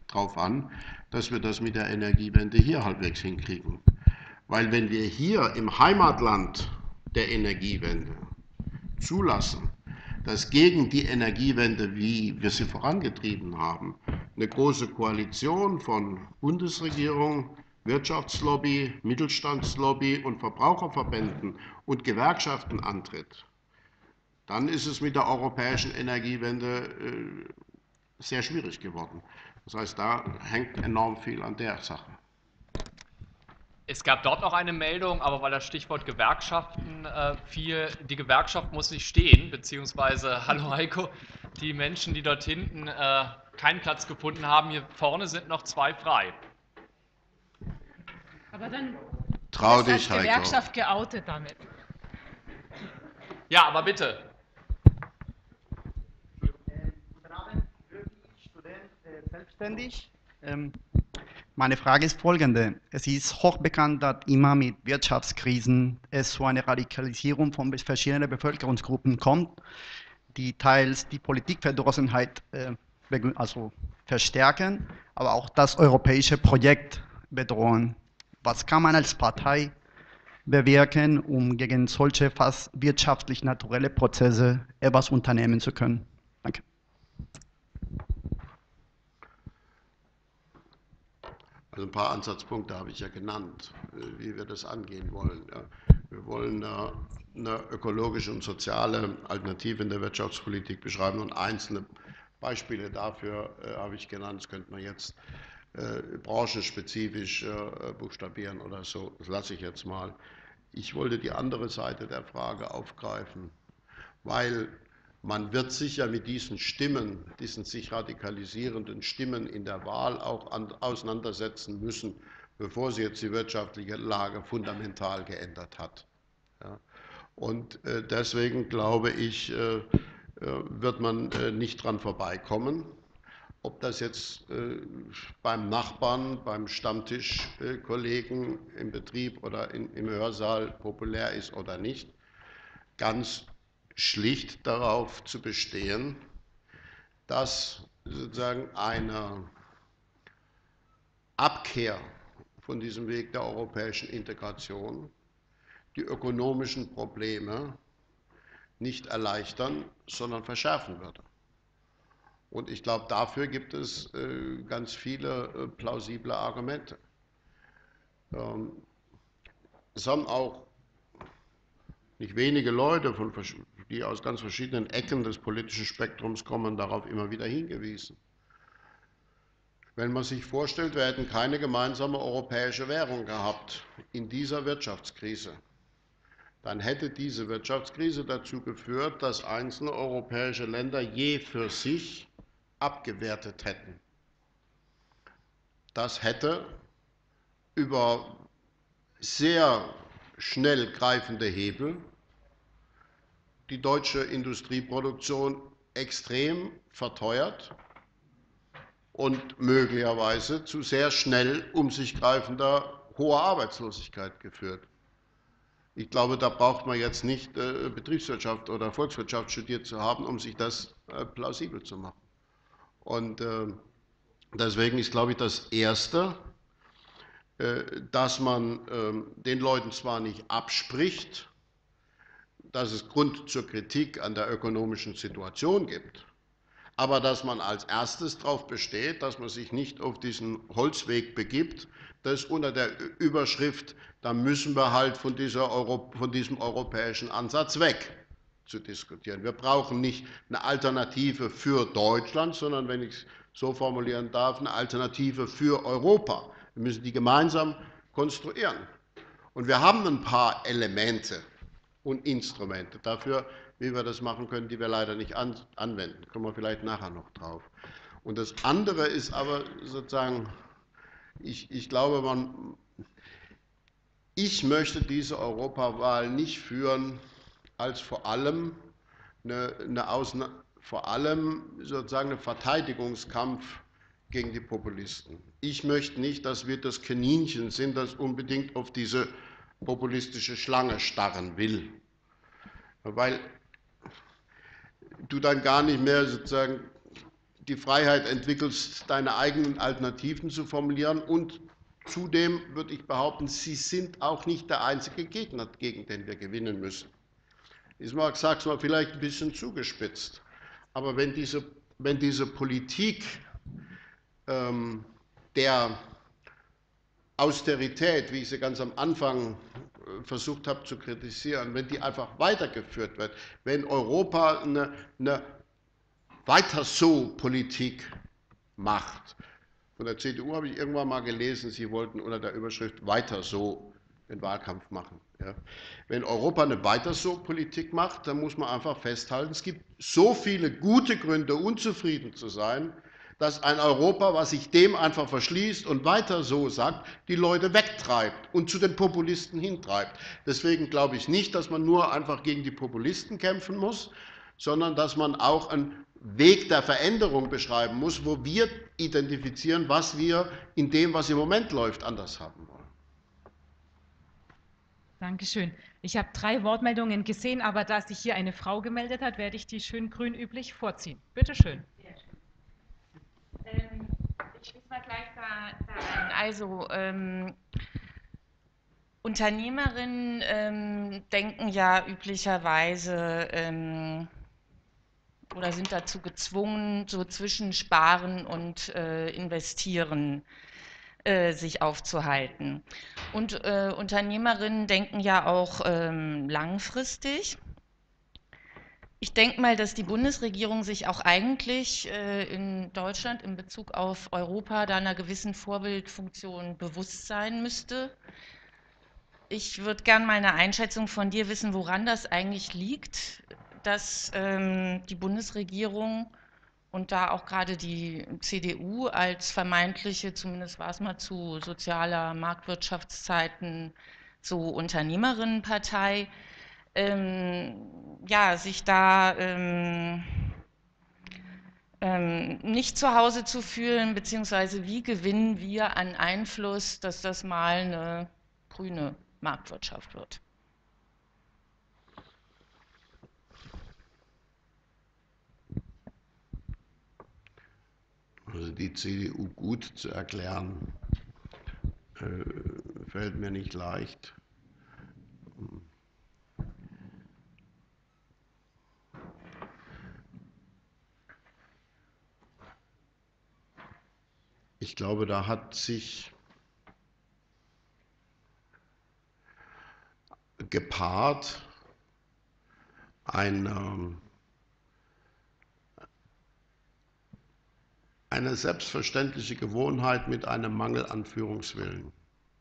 darauf an, dass wir das mit der Energiewende hier halbwegs hinkriegen. Weil wenn wir hier im Heimatland der Energiewende zulassen, dass gegen die Energiewende, wie wir sie vorangetrieben haben, eine große Koalition von Bundesregierung, Wirtschaftslobby, Mittelstandslobby und Verbraucherverbänden und Gewerkschaften antritt, dann ist es mit der europäischen Energiewende äh, sehr schwierig geworden. Das heißt, da hängt enorm viel an der Sache. Es gab dort noch eine Meldung, aber weil das Stichwort Gewerkschaften äh, fiel, die Gewerkschaft muss nicht stehen, beziehungsweise, hallo Heiko, die Menschen, die dort hinten äh, keinen Platz gefunden haben, hier vorne sind noch zwei frei. Aber dann Trau ist dich, als Heiko. Gewerkschaft geoutet damit. Ja, aber bitte. Guten Abend, wirklich Student, äh, selbstständig. Ähm, meine Frage ist folgende. Es ist hochbekannt, dass immer mit Wirtschaftskrisen es zu einer Radikalisierung von verschiedenen Bevölkerungsgruppen kommt, die teils die Politikverdrossenheit äh, also verstärken, aber auch das europäische Projekt bedrohen. Was kann man als Partei bewirken, um gegen solche fast wirtschaftlich naturelle Prozesse etwas unternehmen zu können? Danke. Also ein paar Ansatzpunkte habe ich ja genannt, wie wir das angehen wollen. Wir wollen eine ökologische und soziale Alternative in der Wirtschaftspolitik beschreiben und einzelne Beispiele dafür habe ich genannt. Das könnte man jetzt branchenspezifisch buchstabieren oder so. Das lasse ich jetzt mal. Ich wollte die andere Seite der Frage aufgreifen, weil man wird sich ja mit diesen Stimmen, diesen sich radikalisierenden Stimmen in der Wahl auch an, auseinandersetzen müssen, bevor sie jetzt die wirtschaftliche Lage fundamental geändert hat. Ja. Und äh, deswegen glaube ich, äh, äh, wird man äh, nicht dran vorbeikommen. Ob das jetzt äh, beim Nachbarn, beim Stammtischkollegen äh, im Betrieb oder in, im Hörsaal populär ist oder nicht, ganz schlicht darauf zu bestehen, dass sozusagen eine Abkehr von diesem Weg der europäischen Integration die ökonomischen Probleme nicht erleichtern, sondern verschärfen würde. Und ich glaube, dafür gibt es äh, ganz viele äh, plausible Argumente. Ähm, es haben auch nicht wenige Leute, von, die aus ganz verschiedenen Ecken des politischen Spektrums kommen, darauf immer wieder hingewiesen. Wenn man sich vorstellt, wir hätten keine gemeinsame europäische Währung gehabt in dieser Wirtschaftskrise, dann hätte diese Wirtschaftskrise dazu geführt, dass einzelne europäische Länder je für sich abgewertet hätten. Das hätte über sehr schnell greifende Hebel die deutsche Industrieproduktion extrem verteuert und möglicherweise zu sehr schnell um sich greifender hoher Arbeitslosigkeit geführt. Ich glaube, da braucht man jetzt nicht äh, Betriebswirtschaft oder Volkswirtschaft studiert zu haben, um sich das äh, plausibel zu machen. Und äh, deswegen ist, glaube ich, das Erste, äh, dass man äh, den Leuten zwar nicht abspricht, dass es Grund zur Kritik an der ökonomischen Situation gibt, aber dass man als erstes darauf besteht, dass man sich nicht auf diesen Holzweg begibt, das unter der Überschrift, da müssen wir halt von, dieser Euro, von diesem europäischen Ansatz weg, zu diskutieren. Wir brauchen nicht eine Alternative für Deutschland, sondern, wenn ich es so formulieren darf, eine Alternative für Europa. Wir müssen die gemeinsam konstruieren. Und wir haben ein paar Elemente und Instrumente dafür, wie wir das machen können, die wir leider nicht an, anwenden. Kommen wir vielleicht nachher noch drauf. Und das andere ist aber sozusagen, ich, ich glaube, man, ich möchte diese Europawahl nicht führen als vor allem eine, eine Ausna vor allem sozusagen ein Verteidigungskampf gegen die Populisten. Ich möchte nicht, dass wir das Kaninchen sind, das unbedingt auf diese populistische Schlange starren will, weil du dann gar nicht mehr sozusagen die Freiheit entwickelst, deine eigenen Alternativen zu formulieren. Und zudem würde ich behaupten, sie sind auch nicht der einzige Gegner, gegen den wir gewinnen müssen. Ich sage es mal vielleicht ein bisschen zugespitzt, aber wenn diese, wenn diese Politik ähm, der Austerität, wie ich sie ganz am Anfang versucht habe zu kritisieren, wenn die einfach weitergeführt wird, wenn Europa eine, eine Weiter-so-Politik macht. Von der C D U habe ich irgendwann mal gelesen, sie wollten unter der Überschrift Weiter so den Wahlkampf machen. Ja. Wenn Europa eine Weiter-so-Politik macht, dann muss man einfach festhalten, es gibt so viele gute Gründe, unzufrieden zu sein, dass ein Europa, was sich dem einfach verschließt und weiter so sagt, die Leute wegtreibt und zu den Populisten hintreibt. Deswegen glaube ich nicht, dass man nur einfach gegen die Populisten kämpfen muss, sondern dass man auch einen Weg der Veränderung beschreiben muss, wo wir identifizieren, was wir in dem, was im Moment läuft, anders haben wollen. Dankeschön. Ich habe drei Wortmeldungen gesehen, aber da sich hier eine Frau gemeldet hat, werde ich die schön grün üblich vorziehen. Bitte schön. Ähm, ich schließe mal gleich da, da ein. Also ähm, Unternehmerinnen ähm, denken ja üblicherweise ähm, oder sind dazu gezwungen, so zwischen Sparen und äh, Investieren äh, sich aufzuhalten. Und äh, Unternehmerinnen denken ja auch ähm, langfristig. Ich denke mal, dass die Bundesregierung sich auch eigentlich äh, in Deutschland in Bezug auf Europa da einer gewissen Vorbildfunktion bewusst sein müsste. Ich würde gerne mal eine Einschätzung von dir wissen, woran das eigentlich liegt, dass ähm, die Bundesregierung und da auch gerade die C D U als vermeintliche, zumindest war es mal zu sozialer Marktwirtschaftszeiten, so Unternehmerinnenpartei, ähm, ja, sich da ähm, ähm, nicht zu Hause zu fühlen, beziehungsweise wie gewinnen wir an Einfluss, dass das mal eine grüne Marktwirtschaft wird? Also die C D U gut zu erklären, äh, fällt mir nicht leicht. Ich glaube, da hat sich gepaart eine, eine selbstverständliche Gewohnheit mit einem Mangel an Führungswillen.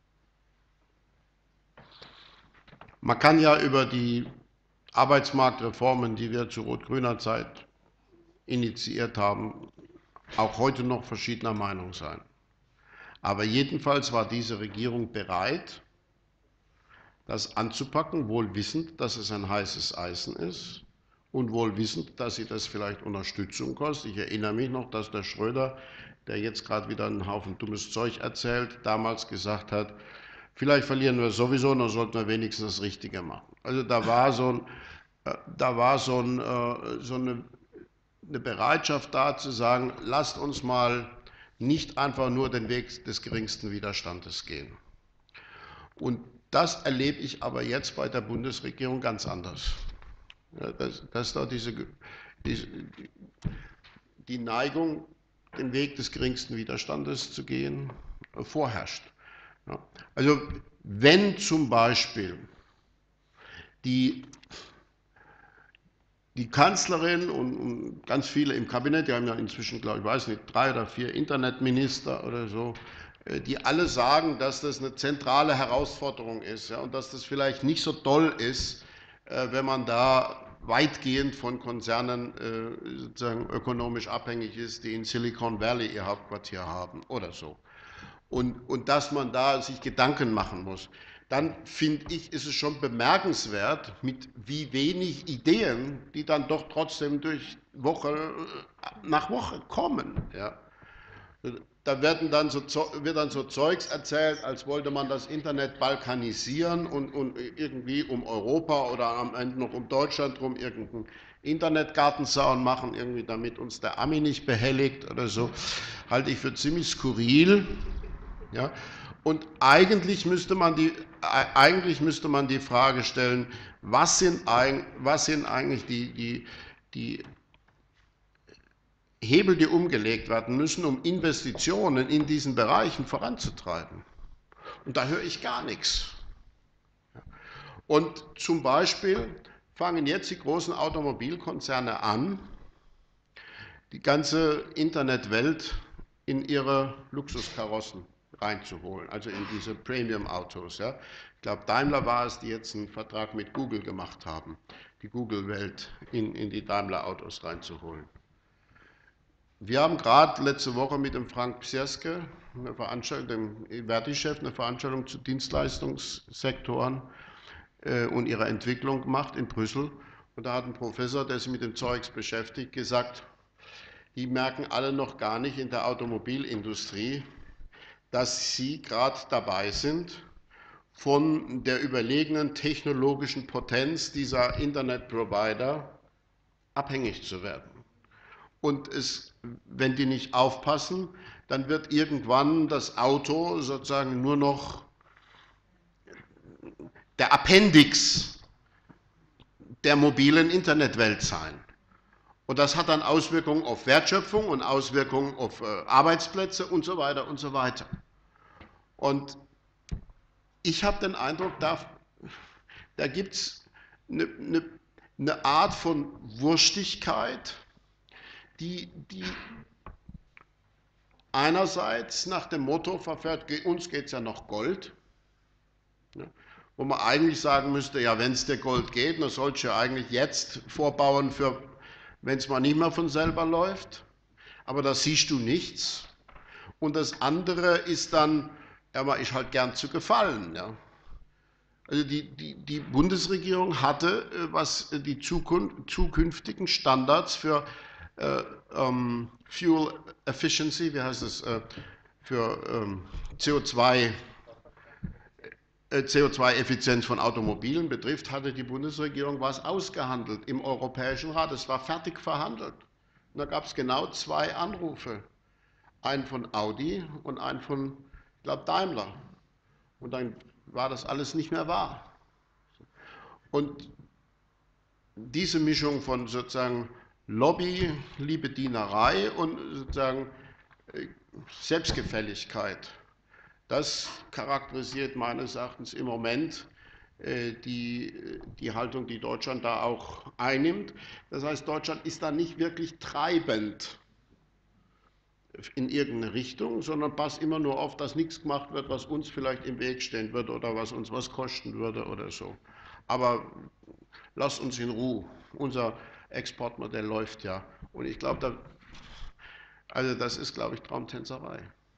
Man kann ja über die Arbeitsmarktreformen, die wir zu rot-grüner Zeit initiiert haben, auch heute noch verschiedener Meinung sein. Aber jedenfalls war diese Regierung bereit, das anzupacken, wohl wissend, dass es ein heißes Eisen ist und wohl wissend, dass sie das vielleicht Unterstützung kostet. Ich erinnere mich noch, dass der Schröder, der jetzt gerade wieder einen Haufen dummes Zeug erzählt, damals gesagt hat, vielleicht verlieren wir sowieso, dann sollten wir wenigstens das Richtige machen. Also da war so, ein, da war so, ein, so eine, eine Bereitschaft da zu sagen, lasst uns mal nicht einfach nur den Weg des geringsten Widerstandes gehen. Und das erlebe ich aber jetzt bei der Bundesregierung ganz anders. Ja, dass, dass da diese, diese, die Neigung, den Weg des geringsten Widerstandes zu gehen, vorherrscht. Ja, also wenn zum Beispiel die, die Kanzlerin und, und ganz viele im Kabinett, die haben ja inzwischen, glaube ich, weiß nicht, drei oder vier Internetminister oder so, die alle sagen, dass das eine zentrale Herausforderung ist, ja, und dass das vielleicht nicht so toll ist, äh, wenn man da weitgehend von Konzernen äh, sozusagen ökonomisch abhängig ist, die in Silicon Valley ihr Hauptquartier haben oder so. Und, und dass man da sich Gedanken machen muss. Dann finde ich, ist es schon bemerkenswert, mit wie wenig Ideen, die dann doch trotzdem durch Woche nach Woche kommen. Ja. da werden dann so, wird dann so Zeugs erzählt, als wollte man das Internet balkanisieren und, und irgendwie um Europa oder am Ende noch um Deutschland rum irgendeinen Internetgartenzaun machen, irgendwie damit uns der Ami nicht behelligt oder so. Halte ich für ziemlich skurril. Ja? Und eigentlich müsste man die, eigentlich müsste man die Frage stellen, was sind, was sind eigentlich die, die, die Hebel, die umgelegt werden müssen, um Investitionen in diesen Bereichen voranzutreiben. Und da höre ich gar nichts. Und zum Beispiel fangen jetzt die großen Automobilkonzerne an, die ganze Internetwelt in ihre Luxuskarossen reinzuholen, also in diese Premium-Autos. Ja. Ich glaube, Daimler war es, die jetzt einen Vertrag mit Google gemacht haben, die Google-Welt in, in die Daimler-Autos reinzuholen. Wir haben gerade letzte Woche mit dem Frank Psierske, eine Veranstaltung, dem Verdi-Chef, eine Veranstaltung zu Dienstleistungssektoren äh, und ihrer Entwicklung gemacht in Brüssel. Und da hat ein Professor, der sich mit dem Zeugs beschäftigt, gesagt, die merken alle noch gar nicht in der Automobilindustrie, dass sie gerade dabei sind, von der überlegenen technologischen Potenz dieser Internetprovider abhängig zu werden. Und es, wenn die nicht aufpassen, dann wird irgendwann das Auto sozusagen nur noch der Appendix der mobilen Internetwelt sein. Und das hat dann Auswirkungen auf Wertschöpfung und Auswirkungen auf äh, Arbeitsplätze und so weiter und so weiter. Und ich habe den Eindruck, da, da gibt es eine, eine, eine Art von Wurstigkeit, die, die einerseits nach dem Motto verfährt, uns geht es ja noch Gold, ne, wo man eigentlich sagen müsste, ja, wenn es dir Gold geht, dann sollst du ja eigentlich jetzt vorbauen, für, wenn es mal nicht mehr von selber läuft, aber da siehst du nichts. Und das andere ist dann, ja, man ist halt gern zu gefallen. Ja. Also die, die, die Bundesregierung hatte, was die Zukunft, zukünftigen Standards für äh, ähm, Fuel Efficiency, wie heißt es, äh, für ähm, C O zwei, äh, C O zwei Effizienz von Automobilen betrifft, hatte die Bundesregierung was ausgehandelt im Europäischen Rat. Es war fertig verhandelt. Und da gab es genau zwei Anrufe. Einen von Audi und einen von, ich glaube, Daimler. Und dann war das alles nicht mehr wahr. Und diese Mischung von sozusagen Lobby, Liebedienerei und sozusagen Selbstgefälligkeit, das charakterisiert meines Erachtens im Moment die, die Haltung, die Deutschland da auch einnimmt. Das heißt, Deutschland ist da nicht wirklich treibend in irgendeine Richtung, sondern passt immer nur auf, dass nichts gemacht wird, was uns vielleicht im Weg stehen würde oder was uns was kosten würde oder so. Aber lasst uns in Ruhe. Unser Exportmodell läuft ja. Und ich glaube, da, also das ist, glaube ich, Traumtänzerei.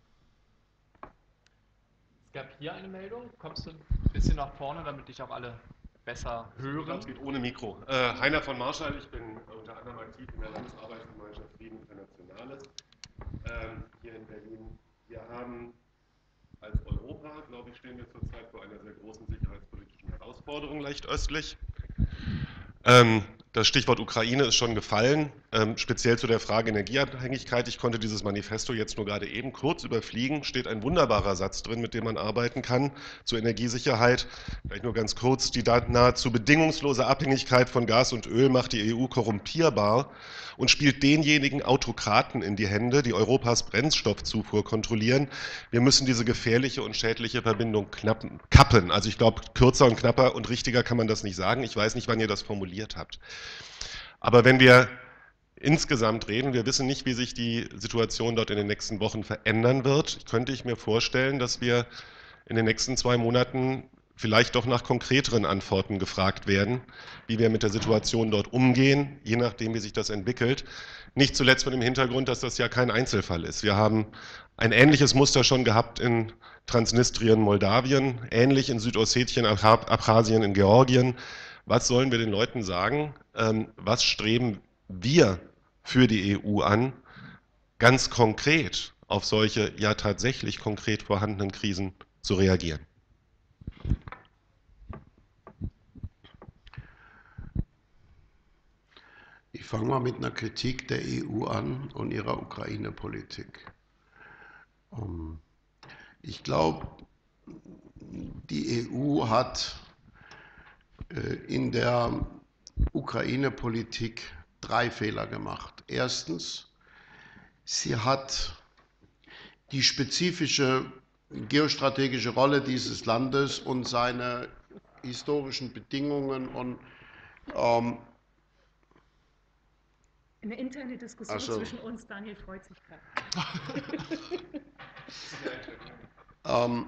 Es gab hier eine Meldung. Kommst du ein bisschen nach vorne, damit dich auch alle besser hören? Es geht ohne Mikro. Äh, Heiner von Marschall, ich bin unter anderem aktiv in der Landesarbeitsgemeinschaft Frieden Internationales ähm, hier in Berlin. Wir haben als Europa, glaube ich, stehen wir zurzeit vor einer sehr großen sicherheitspolitischen Herausforderung leicht östlich. Ähm, das Stichwort Ukraine ist schon gefallen, ähm, speziell zu der Frage Energieabhängigkeit. Ich konnte dieses Manifesto jetzt nur gerade eben kurz überfliegen, steht ein wunderbarer Satz drin, mit dem man arbeiten kann, zur Energiesicherheit. Vielleicht nur ganz kurz, die nahezu bedingungslose Abhängigkeit von Gas und Öl macht die E U korrumpierbar und spielt denjenigen Autokraten in die Hände, die Europas Brennstoffzufuhr kontrollieren. Wir müssen diese gefährliche und schädliche Verbindung knappen, kappen. Also ich glaube, kürzer und knapper und richtiger kann man das nicht sagen. Ich weiß nicht, wann ihr das formuliert habt. Aber wenn wir insgesamt reden, wir wissen nicht, wie sich die Situation dort in den nächsten Wochen verändern wird, könnte ich mir vorstellen, dass wir in den nächsten zwei Monaten vielleicht doch nach konkreteren Antworten gefragt werden, wie wir mit der Situation dort umgehen, je nachdem, wie sich das entwickelt. Nicht zuletzt vor dem Hintergrund, dass das ja kein Einzelfall ist. Wir haben ein ähnliches Muster schon gehabt in Transnistrien, Moldawien, ähnlich in Südossetien, Abchasien, in Georgien. Was sollen wir den Leuten sagen? Was streben wir für die E U an, ganz konkret auf solche ja tatsächlich konkret vorhandenen Krisen zu reagieren? Ich fange mal mit einer Kritik der E U an und ihrer Ukraine-Politik. Ich glaube, die E U hat in der Ukraine-Politik drei Fehler gemacht. Erstens, sie hat die spezifische geostrategische Rolle dieses Landes und seine historischen Bedingungen und ähm, eine interne Diskussion so. zwischen uns, Daniel freut sich gerade. ähm,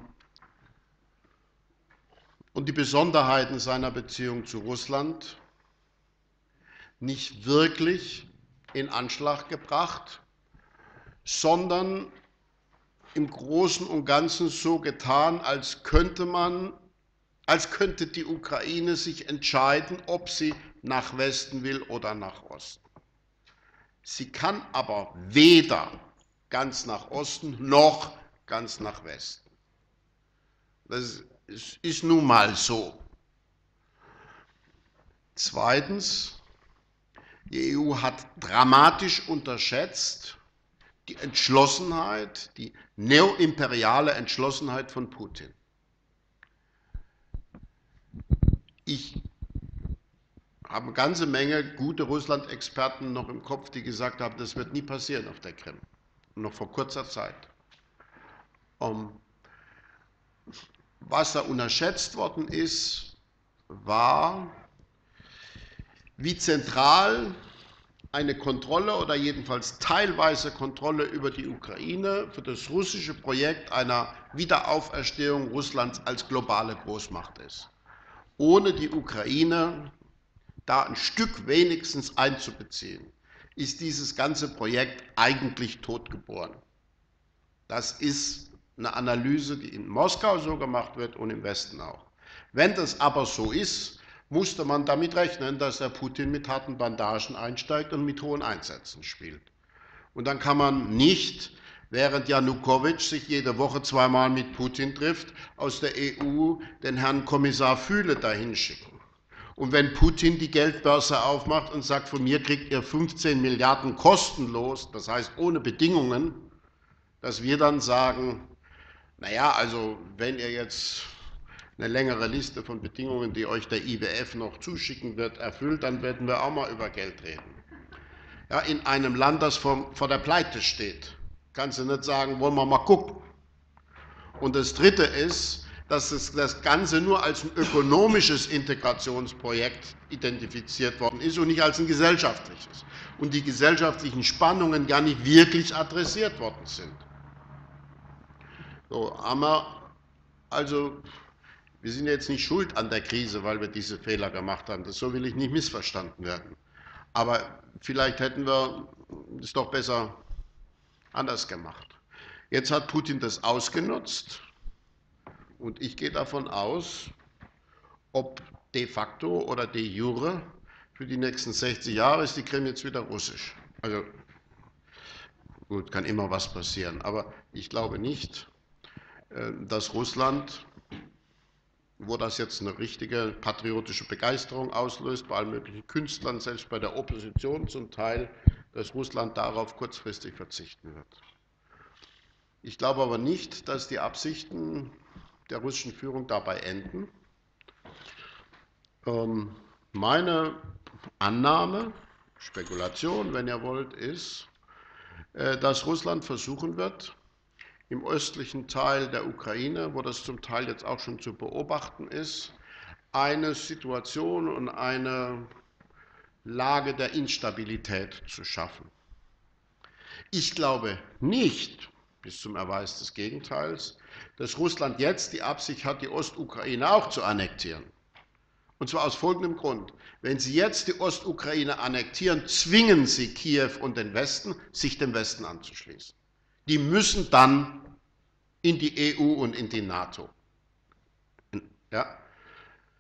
und die Besonderheiten seiner Beziehung zu Russland nicht wirklich in Anschlag gebracht, sondern im Großen und Ganzen so getan, als könnte man, als könnte die Ukraine sich entscheiden, ob sie nach Westen will oder nach Osten. Sie kann aber weder ganz nach Osten noch ganz nach Westen. Das ist nun mal so. Zweitens, die E U hat dramatisch unterschätzt die Entschlossenheit, die neoimperiale Entschlossenheit von Putin. Ich habe eine ganze Menge gute Russland-Experten noch im Kopf, die gesagt haben, das wird nie passieren auf der Krim. Noch vor kurzer Zeit. Um, was da unterschätzt worden ist, war, wie zentral eine Kontrolle oder jedenfalls teilweise Kontrolle über die Ukraine für das russische Projekt einer Wiederauferstehung Russlands als globale Großmacht ist. Ohne die Ukraine da ein Stück wenigstens einzubeziehen, ist dieses ganze Projekt eigentlich totgeboren. Das ist eine Analyse, die in Moskau so gemacht wird und im Westen auch. Wenn das aber so ist, musste man damit rechnen, dass der Putin mit harten Bandagen einsteigt und mit hohen Einsätzen spielt. Und dann kann man nicht, während Janukowitsch sich jede Woche zweimal mit Putin trifft, aus der E U den Herrn Kommissar Füle dahin schicken. Und wenn Putin die Geldbörse aufmacht und sagt, von mir kriegt ihr fünfzehn Milliarden kostenlos, das heißt ohne Bedingungen, dass wir dann sagen, naja, also wenn ihr jetzt eine längere Liste von Bedingungen, die euch der I W F noch zuschicken wird, erfüllt, dann werden wir auch mal über Geld reden. Ja, in einem Land, das vor, vor der Pleite steht, kannst du nicht sagen, wollen wir mal gucken. Und das Dritte ist, dass es das Ganze nur als ein ökonomisches Integrationsprojekt identifiziert worden ist und nicht als ein gesellschaftliches. Und die gesellschaftlichen Spannungen gar nicht wirklich adressiert worden sind. So, aber, also, wir sind jetzt nicht schuld an der Krise, weil wir diese Fehler gemacht haben. Das, so will ich nicht missverstanden werden. Aber vielleicht hätten wir es doch besser anders gemacht. Jetzt hat Putin das ausgenutzt. Und ich gehe davon aus, ob de facto oder de jure, für die nächsten sechzig Jahre ist die Krim jetzt wieder russisch. Also gut, kann immer was passieren, aber ich glaube nicht, dass Russland, wo das jetzt eine richtige patriotische Begeisterung auslöst, bei allen möglichen Künstlern, selbst bei der Opposition zum Teil, dass Russland darauf kurzfristig verzichten wird. Ich glaube aber nicht, dass die Absichten der russischen Führung dabei enden. Ähm, meine Annahme, Spekulation, wenn ihr wollt, ist, äh, dass Russland versuchen wird, im östlichen Teil der Ukraine, wo das zum Teil jetzt auch schon zu beobachten ist, eine Situation und eine Lage der Instabilität zu schaffen. Ich glaube nicht, bis zum Erweis des Gegenteils, dass Russland jetzt die Absicht hat, die Ostukraine auch zu annektieren. Und zwar aus folgendem Grund. Wenn sie jetzt die Ostukraine annektieren, zwingen sie Kiew und den Westen, sich dem Westen anzuschließen. Die müssen dann in die E U und in die NATO. Ja?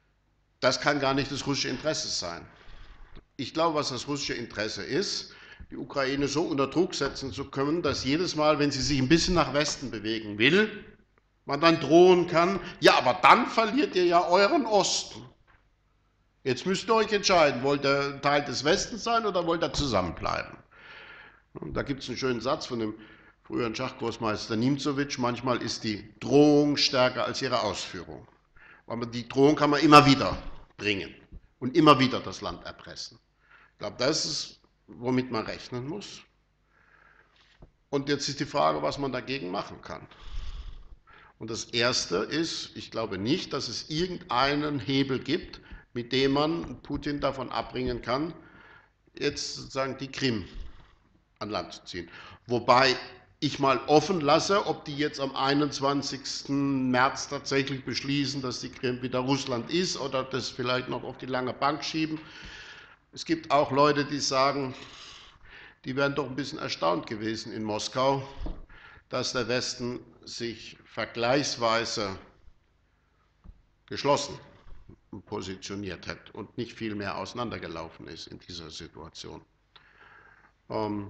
Das kann gar nicht das russische Interesse sein. Ich glaube, was das russische Interesse ist, die Ukraine so unter Druck setzen zu können, dass jedes Mal, wenn sie sich ein bisschen nach Westen bewegen will, man dann drohen kann, ja, aber dann verliert ihr ja euren Osten. Jetzt müsst ihr euch entscheiden, wollt ihr Teil des Westens sein oder wollt ihr zusammenbleiben? Und da gibt es einen schönen Satz von dem früheren Schachgroßmeister Nimzowitsch, manchmal ist die Drohung stärker als ihre Ausführung. Aber die Drohung kann man immer wieder bringen und immer wieder das Land erpressen. Ich glaube, das ist, womit man rechnen muss. Und jetzt ist die Frage, was man dagegen machen kann. Und das Erste ist, ich glaube nicht, dass es irgendeinen Hebel gibt, mit dem man Putin davon abbringen kann, jetzt sozusagen die Krim an Land zu ziehen. Wobei ich mal offen lasse, ob die jetzt am einundzwanzigsten März tatsächlich beschließen, dass die Krim wieder Russland ist oder das vielleicht noch auf die lange Bank schieben. Es gibt auch Leute, die sagen, die wären doch ein bisschen erstaunt gewesen in Moskau, dass der Westen sich vergleichsweise geschlossen positioniert hat und nicht viel mehr auseinandergelaufen ist in dieser Situation. Ähm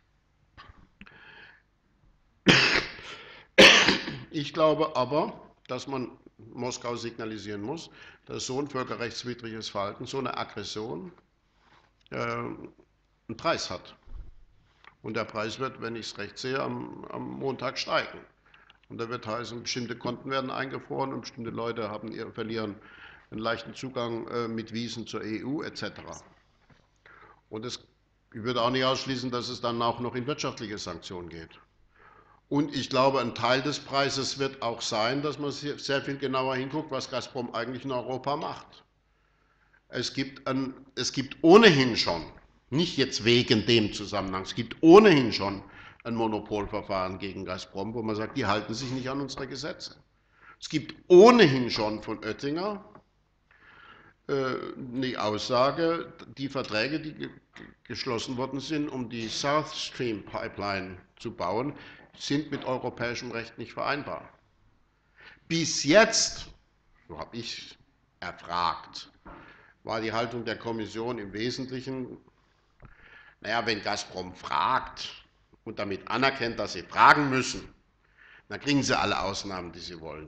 ich glaube aber, dass man Moskau signalisieren muss, dass so ein völkerrechtswidriges Verhalten, so eine Aggression äh, einen Preis hat. Und der Preis wird, wenn ich es recht sehe, am, am Montag steigen. Und da wird heißen, bestimmte Konten werden eingefroren und bestimmte Leute haben, verlieren einen leichten Zugang äh, mit Wiesen zur E U et cetera. Und es, ich würde auch nicht ausschließen, dass es dann auch noch in wirtschaftliche Sanktionen geht. Und ich glaube, ein Teil des Preises wird auch sein, dass man sehr viel genauer hinguckt, was Gazprom eigentlich in Europa macht. Es gibt, ein, es gibt ohnehin schon, nicht jetzt wegen dem Zusammenhang, es gibt ohnehin schon ein Monopolverfahren gegen Gazprom, wo man sagt, die halten sich nicht an unsere Gesetze. Es gibt ohnehin schon von Oettinger äh, eine Aussage, die Verträge, die ge geschlossen worden sind, um die South Stream Pipeline zu bauen, sind mit europäischem Recht nicht vereinbar. Bis jetzt, so habe ich erfragt, war die Haltung der Kommission im Wesentlichen, naja, wenn Gazprom fragt und damit anerkennt, dass sie fragen müssen, dann kriegen sie alle Ausnahmen, die sie wollen.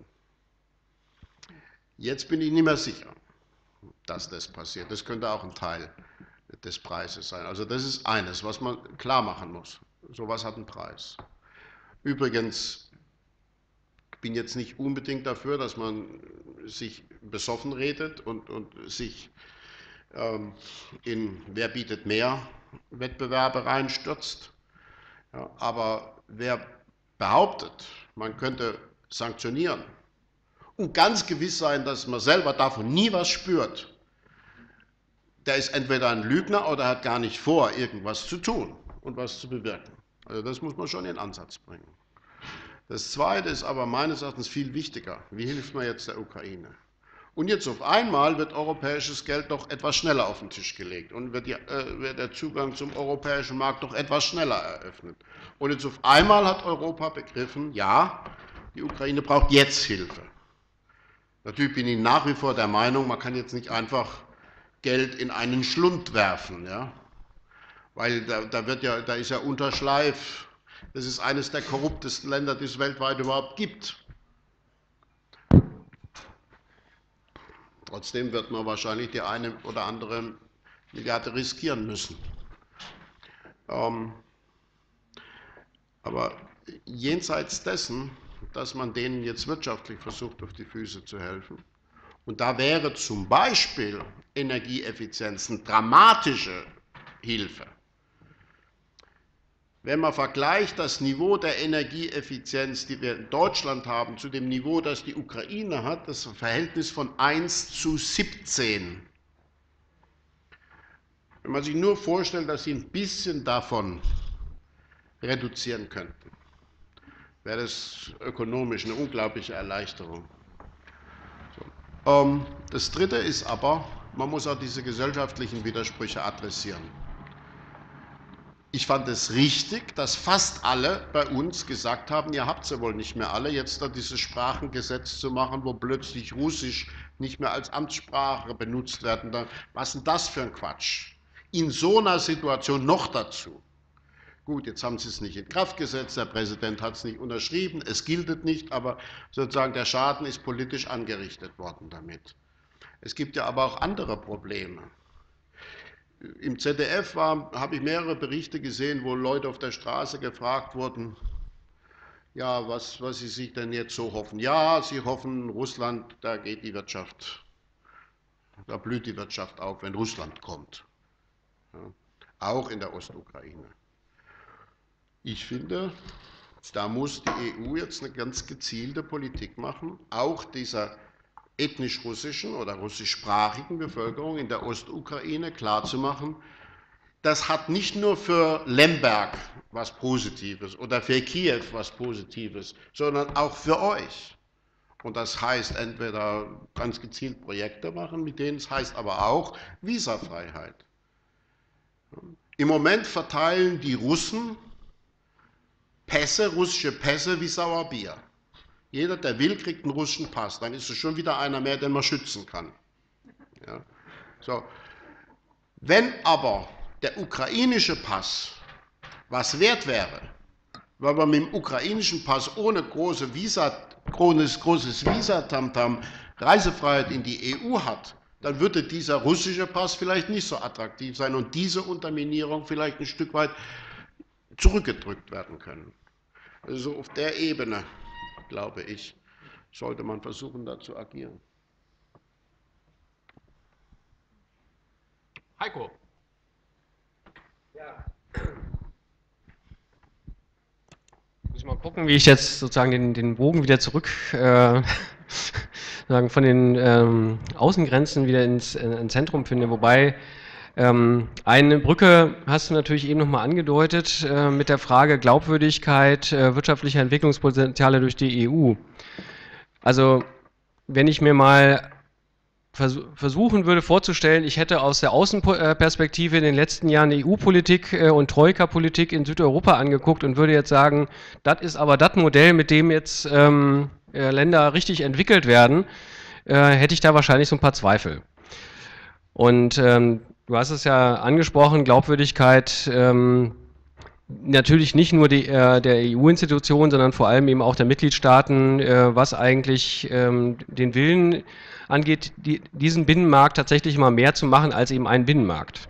Jetzt bin ich nicht mehr sicher, dass das passiert. Das könnte auch ein Teil des Preises sein. Also das ist eines, was man klar machen muss. Sowas hat einen Preis. Übrigens, ich bin jetzt nicht unbedingt dafür, dass man sich besoffen redet und, und sich ähm, in wer bietet mehr Wettbewerbe reinstürzt. Ja, aber wer behauptet, man könnte sanktionieren und ganz gewiss sein, dass man selber davon nie was spürt, der ist entweder ein Lügner oder hat gar nicht vor, irgendwas zu tun und was zu bewirken. Also das muss man schon in Ansatz bringen. Das Zweite ist aber meines Erachtens viel wichtiger. Wie hilft man jetzt der Ukraine? Und jetzt auf einmal wird europäisches Geld doch etwas schneller auf den Tisch gelegt und wird, die, äh, wird der Zugang zum europäischen Markt doch etwas schneller eröffnet. Und jetzt auf einmal hat Europa begriffen, ja, die Ukraine braucht jetzt Hilfe. Natürlich bin ich nach wie vor der Meinung, man kann jetzt nicht einfach Geld in einen Schlund werfen, ja? Weil da, da, wird ja, da ist ja Unterschleif. Das ist eines der korruptesten Länder, die es weltweit überhaupt gibt. Trotzdem wird man wahrscheinlich die eine oder andere Milliarde riskieren müssen. Ähm, aber jenseits dessen, dass man denen jetzt wirtschaftlich versucht, auf die Füße zu helfen, und da wäre zum Beispiel Energieeffizienz eine dramatische Hilfe. Wenn man vergleicht das Niveau der Energieeffizienz, die wir in Deutschland haben, zu dem Niveau, das die Ukraine hat, das Verhältnis von eins zu siebzehn. Wenn man sich nur vorstellt, dass sie ein bisschen davon reduzieren könnten, wäre das ökonomisch eine unglaubliche Erleichterung. So. Ähm, das Dritte ist aber, man muss auch diese gesellschaftlichen Widersprüche adressieren. Ich fand es richtig, dass fast alle bei uns gesagt haben, ihr habt sie wohl nicht mehr alle, jetzt da dieses Sprachengesetz zu machen, wo plötzlich Russisch nicht mehr als Amtssprache benutzt werden. Was ist denn das für ein Quatsch? In so einer Situation noch dazu Gut, jetzt haben Sie es nicht in Kraft gesetzt, der Präsident hat es nicht unterschrieben, es gilt nicht, aber sozusagen der Schaden ist politisch angerichtet worden damit. Es gibt ja aber auch andere Probleme. Im Z D F habe ich mehrere Berichte gesehen, wo Leute auf der Straße gefragt wurden, ja, was, was Sie sich denn jetzt so hoffen. Ja, Sie hoffen, Russland, da geht die Wirtschaft, da blüht die Wirtschaft auf, wenn Russland kommt. Ja, auch in der Ostukraine. Ich finde, da muss die E U jetzt eine ganz gezielte Politik machen, auch dieser ethnisch russischen oder russischsprachigen Bevölkerung in der Ostukraine klarzumachen, das hat nicht nur für Lemberg was Positives oder für Kiew was Positives, sondern auch für euch. Und das heißt entweder ganz gezielt Projekte machen, mit denen es heißt aber auch Visafreiheit. Im Moment verteilen die Russen Pässe, russische Pässe wie Sauerbier. Jeder, der will, kriegt einen russischen Pass. Dann ist es schon wieder einer mehr, den man schützen kann. Ja. So. Wenn aber der ukrainische Pass was wert wäre, weil man mit dem ukrainischen Pass ohne große Visa, großes, großes Visa-Tamtam Reisefreiheit in die E U hat, dann würde dieser russische Pass vielleicht nicht so attraktiv sein und diese Unterminierung vielleicht ein Stück weit zurückgedrückt werden können. Also auf der Ebene, glaube ich, sollte man versuchen, da zu agieren. Heiko. Ja. Muss ich mal gucken, wie ich jetzt sozusagen den, den Bogen wieder zurück äh, sagen, von den ähm, Außengrenzen wieder ins, ins Zentrum finde, wobei Ähm, eine Brücke hast du natürlich eben nochmal angedeutet äh, mit der Frage Glaubwürdigkeit äh, wirtschaftlicher Entwicklungspotenziale durch die E U. Also wenn ich mir mal vers versuchen würde vorzustellen, ich hätte aus der Außenperspektive in den letzten Jahren E U-Politik äh, und Troika-Politik in Südeuropa angeguckt und würde jetzt sagen, das ist aber das Modell, mit dem jetzt ähm, äh, Länder richtig entwickelt werden, äh, hätte ich da wahrscheinlich so ein paar Zweifel. Und ähm, du hast es ja angesprochen, Glaubwürdigkeit ähm, natürlich nicht nur die, äh, der E U-Institutionen, sondern vor allem eben auch der Mitgliedstaaten, äh, was eigentlich ähm, den Willen angeht, die, diesen Binnenmarkt tatsächlich mal mehr zu machen als eben einen Binnenmarkt.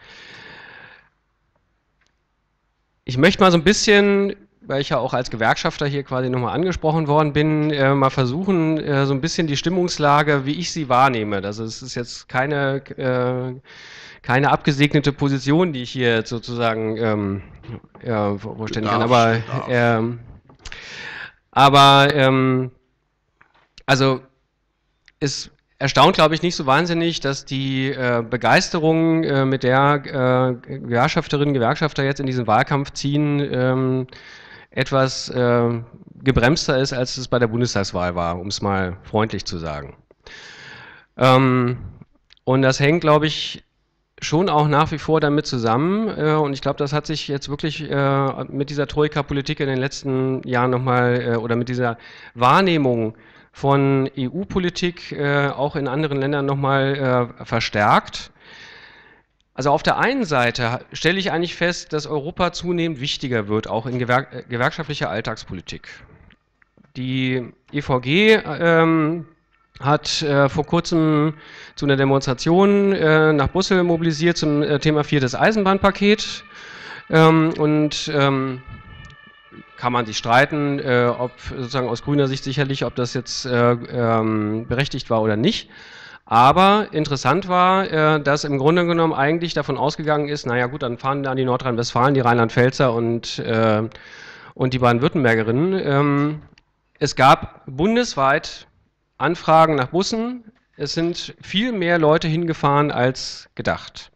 Ich möchte mal so ein bisschen, weil ich ja auch als Gewerkschafter hier quasi nochmal angesprochen worden bin, äh, mal versuchen, äh, so ein bisschen die Stimmungslage, wie ich sie wahrnehme. Also es ist jetzt keine, äh, keine abgesegnete Position, die ich hier sozusagen ähm, ja, vorstellen kann. Aber, ähm, aber ähm, also es erstaunt, glaube ich, nicht so wahnsinnig, dass die äh, Begeisterung, äh, mit der äh, Gewerkschafterinnen und Gewerkschafter jetzt in diesen Wahlkampf ziehen, ähm, etwas äh, gebremster ist, als es bei der Bundestagswahl war, um es mal freundlich zu sagen. Ähm, und das hängt, glaube ich, schon auch nach wie vor damit zusammen. Äh, und ich glaube, das hat sich jetzt wirklich äh, mit dieser Troika-Politik in den letzten Jahren nochmal, äh, oder mit dieser Wahrnehmung von E U-Politik äh, auch in anderen Ländern nochmal äh, verstärkt. Also auf der einen Seite stelle ich eigentlich fest, dass Europa zunehmend wichtiger wird, auch in gewerk gewerkschaftlicher Alltagspolitik. Die E V G ähm, hat äh, vor kurzem zu einer Demonstration äh, nach Brüssel mobilisiert zum äh, Thema viertes Eisenbahnpaket. Ähm, und ähm, kann man sich streiten, äh, ob sozusagen aus grüner Sicht sicherlich, ob das jetzt äh, ähm, berechtigt war oder nicht. Aber interessant war, äh, dass im Grunde genommen eigentlich davon ausgegangen ist, naja gut, dann fahren da die Nordrhein-Westfalen, die Rheinland-Pfälzer und, äh, und die Baden-Württembergerinnen. Ähm, es gab bundesweit Anfragen nach Bussen. Es sind viel mehr Leute hingefahren als gedacht.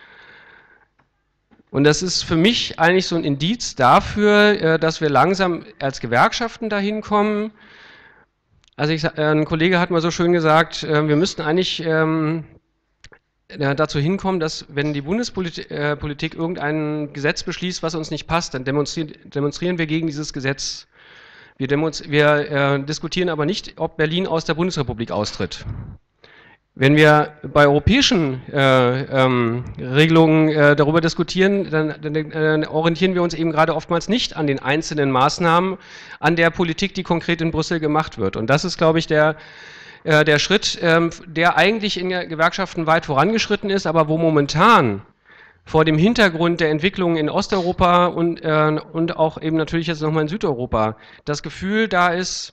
Und das ist für mich eigentlich so ein Indiz dafür, äh, dass wir langsam als Gewerkschaften dahin kommen. Also ich, äh, ein Kollege hat mal so schön gesagt, äh, wir müssten eigentlich ähm, äh, dazu hinkommen, dass wenn die Bundespolitik äh, Politik irgendein Gesetz beschließt, was uns nicht passt, dann demonstrieren, demonstrieren wir gegen dieses Gesetz. Wir, demonst wir äh, diskutieren aber nicht, ob Berlin aus der Bundesrepublik austritt. Wenn wir bei europäischen äh, ähm, Regelungen äh, darüber diskutieren, dann, dann äh, orientieren wir uns eben gerade oftmals nicht an den einzelnen Maßnahmen, an der Politik, die konkret in Brüssel gemacht wird. Und das ist, glaube ich, der, äh, der Schritt, ähm, der eigentlich in den Gewerkschaften weit vorangeschritten ist, aber wo momentan vor dem Hintergrund der Entwicklungen in Osteuropa und, äh, und auch eben natürlich jetzt nochmal in Südeuropa das Gefühl da ist,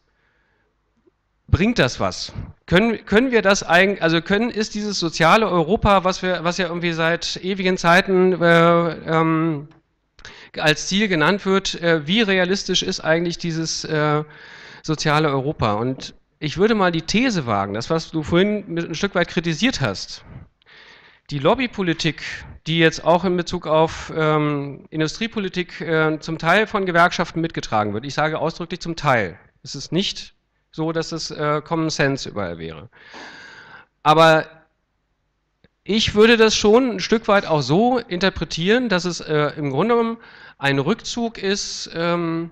bringt das was? Können, können wir das eigentlich, also können, ist dieses soziale Europa, was wir, was ja irgendwie seit ewigen Zeiten äh, ähm, als Ziel genannt wird, äh, wie realistisch ist eigentlich dieses äh, soziale Europa? Und ich würde mal die These wagen, das, was du vorhin mit, ein Stück weit kritisiert hast, die Lobbypolitik, die jetzt auch in Bezug auf ähm, Industriepolitik äh, zum Teil von Gewerkschaften mitgetragen wird, ich sage ausdrücklich zum Teil, es ist nicht so, dass es äh, Common Sense überall wäre. Aber ich würde das schon ein Stück weit auch so interpretieren, dass es äh, im Grunde genommen ein Rückzug ist ähm,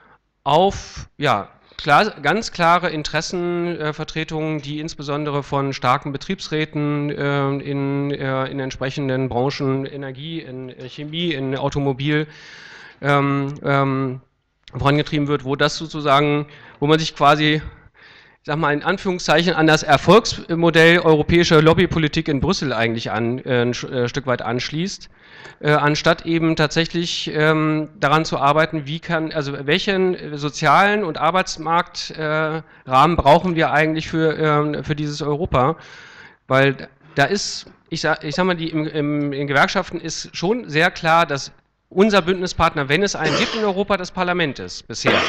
auf ja, klar, ganz klare Interessenvertretungen, äh, die insbesondere von starken Betriebsräten äh, in, äh, in entsprechenden Branchen, Energie, in Chemie, in Automobil, ähm, ähm, vorangetrieben wird, wo das sozusagen, wo man sich quasi, ich sag mal in Anführungszeichen, an das Erfolgsmodell europäischer Lobbypolitik in Brüssel eigentlich an, äh, ein äh, Stück weit anschließt, äh, anstatt eben tatsächlich ähm, daran zu arbeiten, wie kann, also welchen sozialen und Arbeitsmarktrahmen äh, brauchen wir eigentlich für, äh, für dieses Europa, weil da ist, ich sag, ich sag mal, die im, im, in Gewerkschaften ist schon sehr klar, dass unser Bündnispartner, wenn es einen gibt in Europa, das Parlament ist, bisher.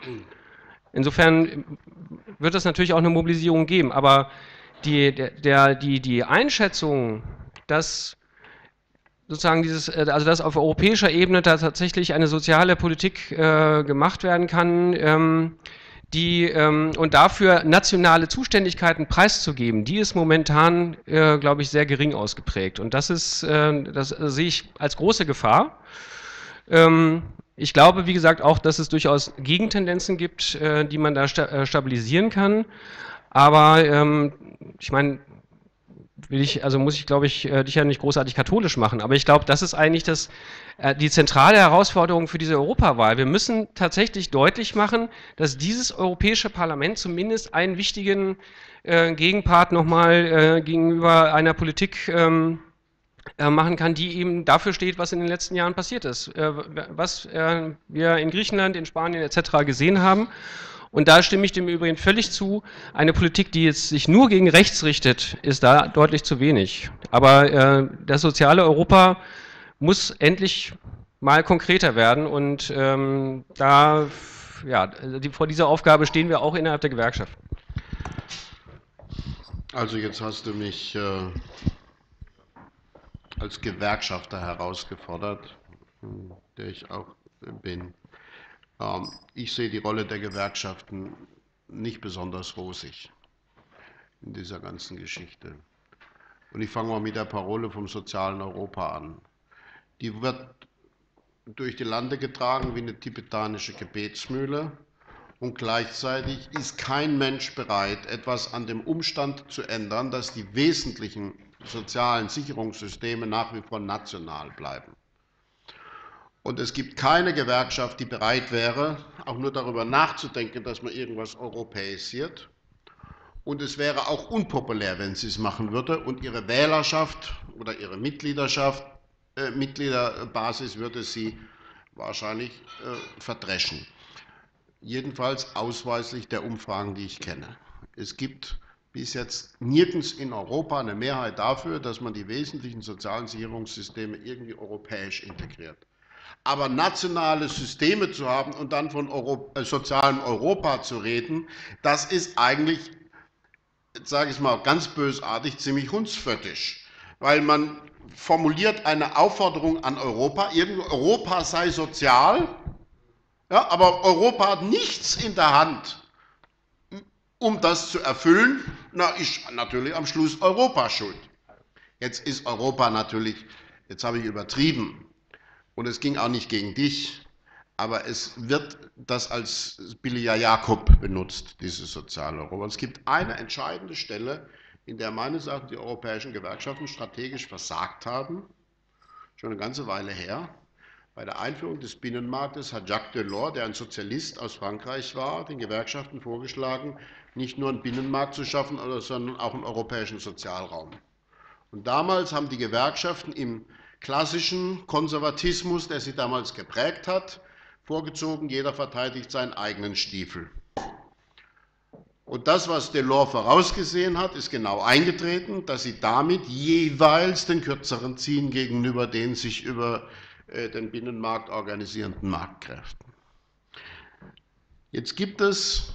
Insofern wird es natürlich auch eine Mobilisierung geben, aber die, der, die, die Einschätzung, dass sozusagen dieses, also dass auf europäischer Ebene da tatsächlich eine soziale Politik äh, gemacht werden kann, ähm, die ähm, und dafür nationale Zuständigkeiten preiszugeben, die ist momentan, äh, glaube ich, sehr gering ausgeprägt. Und das ist, äh, das sehe ich als große Gefahr. Ähm, ich glaube, wie gesagt, auch, dass es durchaus Gegentendenzen gibt, äh, die man da sta äh, stabilisieren kann. Aber ähm, ich meine, will ich, also muss ich, glaube ich, äh, dich ja nicht großartig katholisch machen. Aber ich glaube, das ist eigentlich das, äh, die zentrale Herausforderung für diese Europawahl. Wir müssen tatsächlich deutlich machen, dass dieses Europäische Parlament zumindest einen wichtigen äh, Gegenpart nochmal äh, gegenüber einer Politik ähm, machen kann, die eben dafür steht, was in den letzten Jahren passiert ist, was wir in Griechenland, in Spanien et cetera gesehen haben. Und da stimme ich dem Übrigen völlig zu, eine Politik, die jetzt sich nur gegen rechts richtet, ist da deutlich zu wenig. Aber das soziale Europa muss endlich mal konkreter werden und ähm, da, ja, die, vor dieser Aufgabe stehen wir auch innerhalb der Gewerkschaft. Also jetzt hast du mich äh als Gewerkschafter herausgefordert, der ich auch bin. Ich sehe die Rolle der Gewerkschaften nicht besonders rosig in dieser ganzen Geschichte. Und ich fange mal mit der Parole vom sozialen Europa an. Die wird durch die Lande getragen wie eine tibetanische Gebetsmühle und gleichzeitig ist kein Mensch bereit, etwas an dem Umstand zu ändern, dass die wesentlichen sozialen Sicherungssysteme nach wie vor national bleiben. Und es gibt keine Gewerkschaft, die bereit wäre, auch nur darüber nachzudenken, dass man irgendwas europäisiert. Und es wäre auch unpopulär, wenn sie es machen würde. Und ihre Wählerschaft oder ihre Mitgliedschaft, äh, Mitgliederbasis würde sie wahrscheinlich äh, verdreschen. Jedenfalls ausweislich der Umfragen, die ich kenne. Es gibt bis jetzt nirgends in Europa eine Mehrheit dafür, dass man die wesentlichen sozialen Sicherungssysteme irgendwie europäisch integriert. Aber nationale Systeme zu haben und dann von Euro, äh, sozialem Europa zu reden, das ist eigentlich, jetzt sage ich es mal ganz bösartig, ziemlich hundsföttisch. Weil man formuliert eine Aufforderung an Europa, irgendwie Europa sei sozial, ja, aber Europa hat nichts in der Hand, um das zu erfüllen. Na, ist natürlich am Schluss Europa schuld. Jetzt ist Europa natürlich, jetzt habe ich übertrieben, und es ging auch nicht gegen dich, aber es wird das als billiger Jakob benutzt, dieses soziale Europa. Es gibt eine entscheidende Stelle, in der meines Erachtens die europäischen Gewerkschaften strategisch versagt haben, schon eine ganze Weile her. Bei der Einführung des Binnenmarktes hat Jacques Delors, der ein Sozialist aus Frankreich war, den Gewerkschaften vorgeschlagen, nicht nur einen Binnenmarkt zu schaffen, sondern auch einen europäischen Sozialraum. Und damals haben die Gewerkschaften im klassischen Konservatismus, der sie damals geprägt hat, vorgezogen, jeder verteidigt seinen eigenen Stiefel. Und das, was Delors vorausgesehen hat, ist genau eingetreten, dass sie damit jeweils den Kürzeren ziehen gegenüber den sich über äh, den Binnenmarkt organisierenden Marktkräften. Jetzt gibt es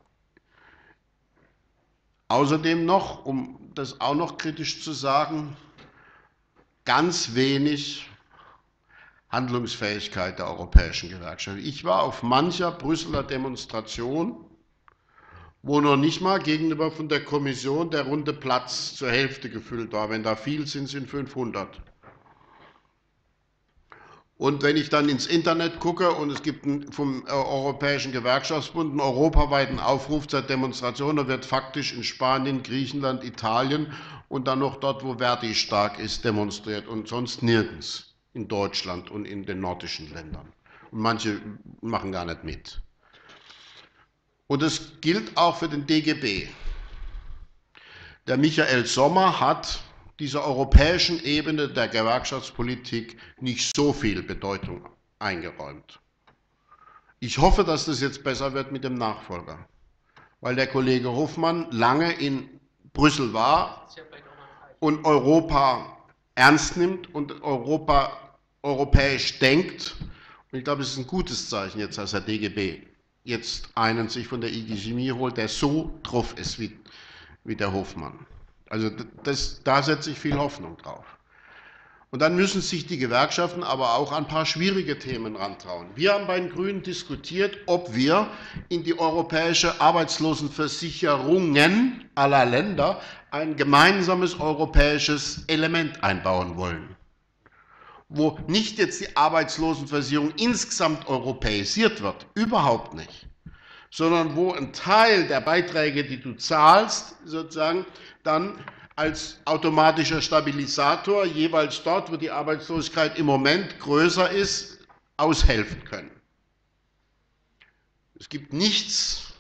außerdem noch, um das auch noch kritisch zu sagen, ganz wenig Handlungsfähigkeit der europäischen Gewerkschaften. Ich war auf mancher Brüsseler Demonstration, wo noch nicht mal gegenüber von der Kommission der runde Platz zur Hälfte gefüllt war. Wenn da viel sind, sind fünfhundert. Und wenn ich dann ins Internet gucke und es gibt einen, vom Europäischen Gewerkschaftsbund einen europaweiten Aufruf zur Demonstration, da wird faktisch in Spanien, Griechenland, Italien und dann noch dort, wo Verdi stark ist, demonstriert und sonst nirgends in Deutschland und in den nordischen Ländern. Und manche machen gar nicht mit. Und das gilt auch für den D G B. Der Michael Sommer hat dieser europäischen Ebene der Gewerkschaftspolitik nicht so viel Bedeutung eingeräumt. Ich hoffe, dass das jetzt besser wird mit dem Nachfolger, weil der Kollege Hofmann lange in Brüssel war und Europa ernst nimmt und Europa europäisch denkt. Und ich glaube, es ist ein gutes Zeichen jetzt, dass der D G B jetzt einen sich von der I G Chemie holt, der so drauf ist wie, wie der Hofmann. Also das, da setze ich viel Hoffnung drauf. Und dann müssen sich die Gewerkschaften aber auch an ein paar schwierige Themen rantrauen. Wir haben bei den Grünen diskutiert, ob wir in die europäische Arbeitslosenversicherungen aller Länder ein gemeinsames europäisches Element einbauen wollen, wo nicht jetzt die Arbeitslosenversicherung insgesamt europäisiert wird, überhaupt nicht, sondern wo ein Teil der Beiträge, die du zahlst, sozusagen dann als automatischer Stabilisator jeweils dort, wo die Arbeitslosigkeit im Moment größer ist, aushelfen können. Es gibt nichts,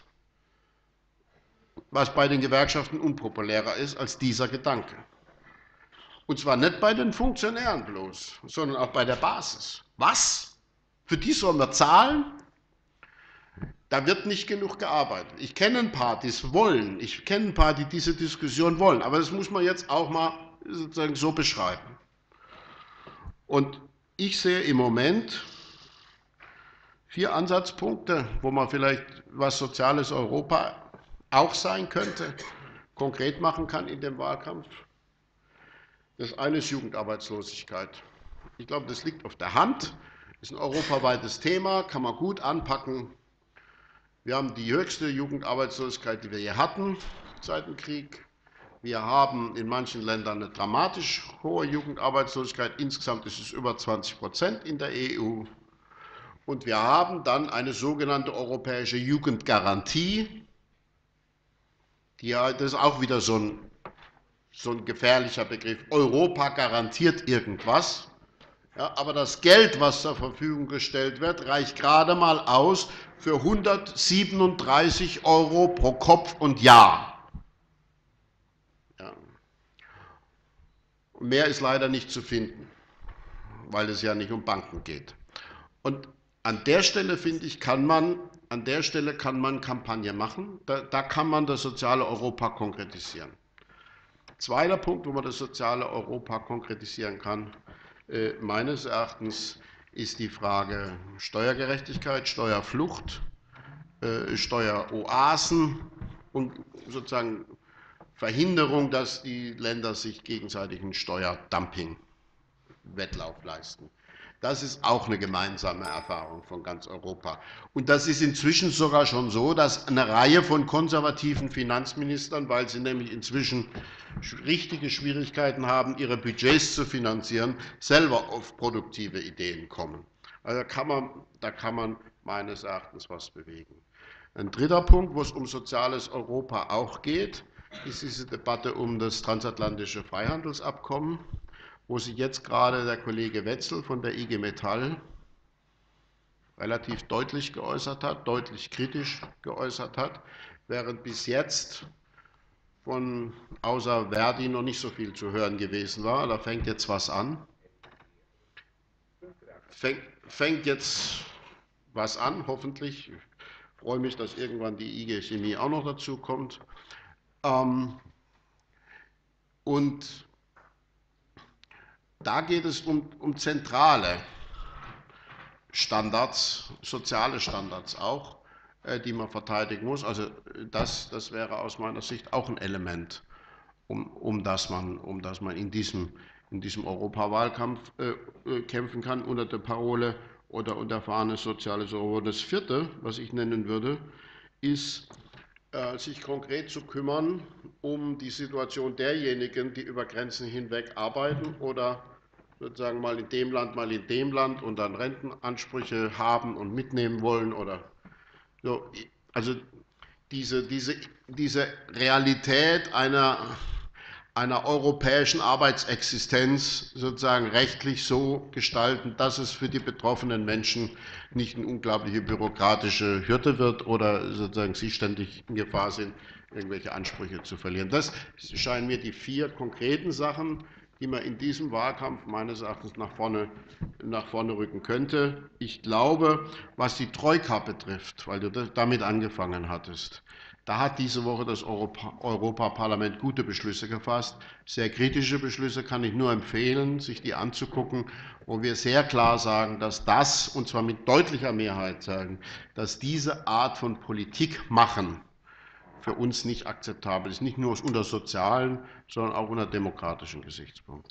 was bei den Gewerkschaften unpopulärer ist als dieser Gedanke. Und zwar nicht bei den Funktionären bloß, sondern auch bei der Basis. Was? Für die sollen wir zahlen? Da wird nicht genug gearbeitet. Ich kenne ein paar, die es wollen. Ich kenne ein paar, die diese Diskussion wollen. Aber das muss man jetzt auch mal sozusagen so beschreiben. Und ich sehe im Moment vier Ansatzpunkte, wo man vielleicht was soziales Europa auch sein könnte, konkret machen kann in dem Wahlkampf. Das eine ist Jugendarbeitslosigkeit. Ich glaube, das liegt auf der Hand, ist ein europaweites Thema, kann man gut anpacken. Wir haben die höchste Jugendarbeitslosigkeit, die wir je hatten seit dem Krieg. Wir haben in manchen Ländern eine dramatisch hohe Jugendarbeitslosigkeit. Insgesamt ist es über zwanzig Prozent in der E U. Und wir haben dann eine sogenannte europäische Jugendgarantie. Die, das ist auch wieder so ein, so ein gefährlicher Begriff. Europa garantiert irgendwas. Ja, aber das Geld, was zur Verfügung gestellt wird, reicht gerade mal aus für hundertsiebenunddreißig Euro pro Kopf und Jahr. Ja. Mehr ist leider nicht zu finden, weil es ja nicht um Banken geht. Und an der Stelle, finde ich, kann man, an der Stelle kann man Kampagne machen. Da, da kann man das soziale Europa konkretisieren. Zweiter Punkt, wo man das soziale Europa konkretisieren kann, äh, meines Erachtens, ist die Frage Steuergerechtigkeit, Steuerflucht, äh, Steueroasen und sozusagen Verhinderung, dass die Länder sich gegenseitigen Steuerdumping-Wettlauf leisten. Das ist auch eine gemeinsame Erfahrung von ganz Europa. Und das ist inzwischen sogar schon so, dass eine Reihe von konservativen Finanzministern, weil sie nämlich inzwischen richtige Schwierigkeiten haben, ihre Budgets zu finanzieren, selber auf produktive Ideen kommen. Also da kann man, da kann man meines Erachtens was bewegen. Ein dritter Punkt, wo es um soziales Europa auch geht, ist diese Debatte um das transatlantische Freihandelsabkommen, wo sich jetzt gerade der Kollege Wetzel von der I G Metall relativ deutlich geäußert hat, deutlich kritisch geäußert hat, während bis jetzt von außer Verdi noch nicht so viel zu hören gewesen war. Da fängt jetzt was an. Fängt, fängt jetzt was an, hoffentlich. Ich freue mich, dass irgendwann die I G Chemie auch noch dazu kommt. Ähm, und da geht es um, um zentrale Standards, soziale Standards auch, äh, die man verteidigen muss. Also das, das wäre aus meiner Sicht auch ein Element, um, um, das, man, um das man in diesem, in diesem Europawahlkampf äh, äh, kämpfen kann, unter der Parole oder unter der Fahne Soziales Europa. Das Vierte, was ich nennen würde, ist, äh, sich konkret zu kümmern um die Situation derjenigen, die über Grenzen hinweg arbeiten oder sozusagen mal in dem Land, mal in dem Land und dann Rentenansprüche haben und mitnehmen wollen oder so. Also diese, diese, diese Realität einer, einer europäischen Arbeitsexistenz sozusagen rechtlich so gestalten, dass es für die betroffenen Menschen nicht eine unglaubliche bürokratische Hürde wird oder sozusagen sie ständig in Gefahr sind, irgendwelche Ansprüche zu verlieren. Das scheinen mir die vier konkreten Sachen, die man in diesem Wahlkampf meines Erachtens nach vorne, nach vorne rücken könnte. Ich glaube, was die Troika betrifft, weil du damit angefangen hattest, da hat diese Woche das Europa, Europaparlament gute Beschlüsse gefasst. Sehr kritische Beschlüsse, kann ich nur empfehlen, sich die anzugucken, wo wir sehr klar sagen, dass das, und zwar mit deutlicher Mehrheit sagen, dass diese Art von Politik machen für uns nicht akzeptabel ist, nicht nur unter sozialen, sondern auch unter demokratischen Gesichtspunkten.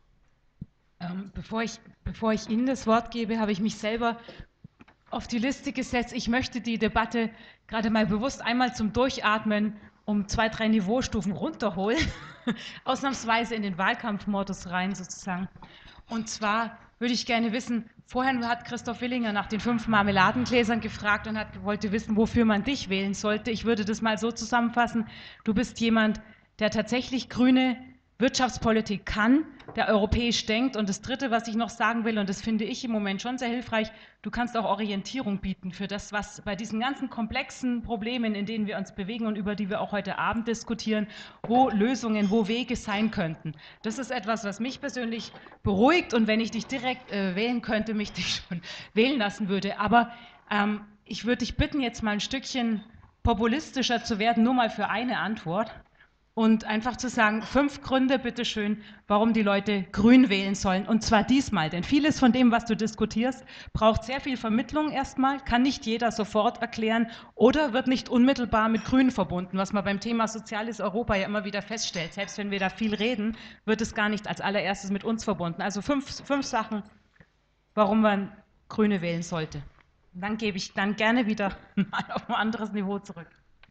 Ähm, bevor ich, bevor ich Ihnen das Wort gebe, habe ich mich selber auf die Liste gesetzt. Ich möchte die Debatte gerade mal bewusst einmal zum Durchatmen um zwei, drei Niveaustufen runterholen, ausnahmsweise in den Wahlkampfmodus rein sozusagen. Und zwar würde ich gerne wissen, vorhin hat Christoph Willinger nach den fünf Marmeladengläsern gefragt und hat, wollte wissen, wofür man dich wählen sollte. Ich würde das mal so zusammenfassen, du bist jemand, der tatsächlich grüne Wirtschaftspolitik kann, der europäisch denkt. Und das Dritte, was ich noch sagen will, und das finde ich im Moment schon sehr hilfreich, du kannst auch Orientierung bieten für das, was bei diesen ganzen komplexen Problemen, in denen wir uns bewegen und über die wir auch heute Abend diskutieren, wo Lösungen, wo Wege sein könnten. Das ist etwas, was mich persönlich beruhigt, und wenn ich dich direkt äh, wählen könnte, mich dich schon wählen lassen würde. Aber ähm, ich würde dich bitten, jetzt mal ein Stückchen populistischer zu werden, nur mal für eine Antwort. Und einfach zu sagen, fünf Gründe, bitteschön, warum die Leute grün wählen sollen. Und zwar diesmal, denn vieles von dem, was du diskutierst, braucht sehr viel Vermittlung erstmal, kann nicht jeder sofort erklären oder wird nicht unmittelbar mit Grün verbunden, was man beim Thema Soziales Europa ja immer wieder feststellt. Selbst wenn wir da viel reden, wird es gar nicht als allererstes mit uns verbunden. Also fünf, fünf Sachen, warum man Grüne wählen sollte. Und dann gebe ich dann gerne wieder mal auf ein anderes Niveau zurück.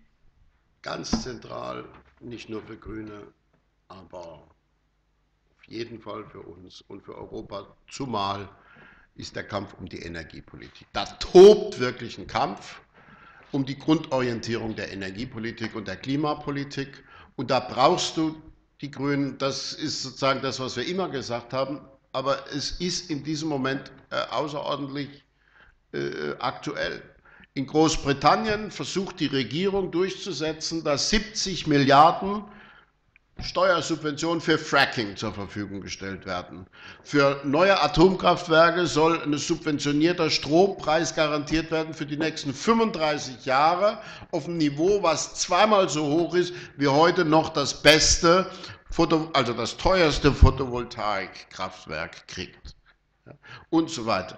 Ganz zentral, nicht nur für Grüne, aber auf jeden Fall für uns und für Europa, zumal ist der Kampf um die Energiepolitik. Da tobt wirklich ein Kampf um die Grundorientierung der Energiepolitik und der Klimapolitik. Und da brauchst du die Grünen, das ist sozusagen das, was wir immer gesagt haben, aber es ist in diesem Moment äh, außerordentlich äh, aktuell. In Großbritannien versucht die Regierung durchzusetzen, dass siebzig Milliarden Steuersubventionen für Fracking zur Verfügung gestellt werden. Für neue Atomkraftwerke soll ein subventionierter Strompreis garantiert werden für die nächsten fünfunddreißig Jahre auf einem Niveau, was zweimal so hoch ist wie heute noch das beste, Foto, also das teuerste Photovoltaikkraftwerk kriegt. Und so weiter.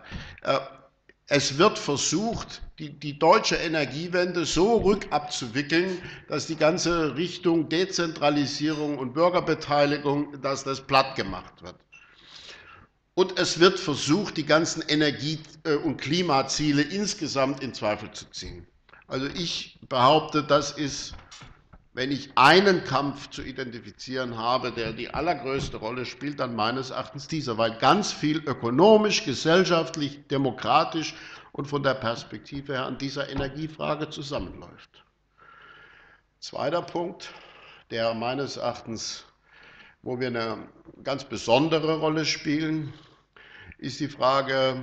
Es wird versucht, die, die deutsche Energiewende so rückabzuwickeln, dass die ganze Richtung Dezentralisierung und Bürgerbeteiligung, dass das platt gemacht wird. Und es wird versucht, die ganzen Energie- und Klimaziele insgesamt in Zweifel zu ziehen. Also ich behaupte, das ist, wenn ich einen Kampf zu identifizieren habe, der die allergrößte Rolle spielt, dann meines Erachtens dieser, weil ganz viel ökonomisch, gesellschaftlich, demokratisch und von der Perspektive her an dieser Energiefrage zusammenläuft. Zweiter Punkt, der meines Erachtens, wo wir eine ganz besondere Rolle spielen, ist die Frage,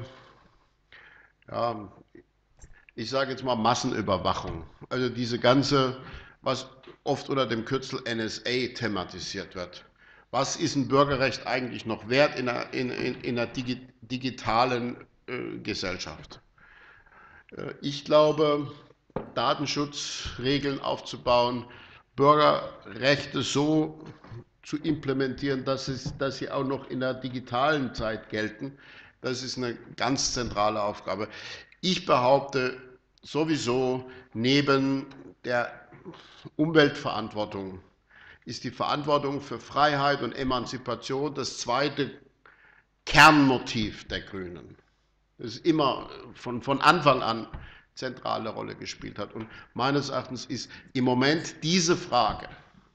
ja, ich sage jetzt mal Massenüberwachung. Also diese ganze, was oft unter dem Kürzel N S A thematisiert wird. Was ist ein Bürgerrecht eigentlich noch wert in einer, in, in, in einer digi digitalen äh, Gesellschaft? Äh, ich glaube, Datenschutzregeln aufzubauen, Bürgerrechte so zu implementieren, dass, es, dass sie auch noch in der digitalen Zeit gelten, das ist eine ganz zentrale Aufgabe. Ich behaupte sowieso, neben der Umweltverantwortung ist die Verantwortung für Freiheit und Emanzipation das zweite Kernmotiv der Grünen. Das immer von, von Anfang an zentrale Rolle gespielt hat. Und meines Erachtens ist im Moment diese Frage,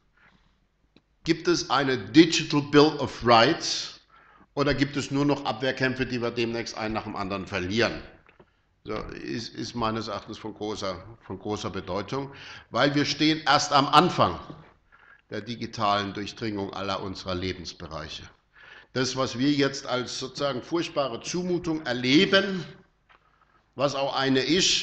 gibt es eine Digital Bill of Rights oder gibt es nur noch Abwehrkämpfe, die wir demnächst einen nach dem anderen verlieren? So, ist, ist meines Erachtens von großer, von großer Bedeutung, weil wir stehen erst am Anfang der digitalen Durchdringung aller unserer Lebensbereiche. Das, was wir jetzt als sozusagen furchtbare Zumutung erleben, was auch eine ist,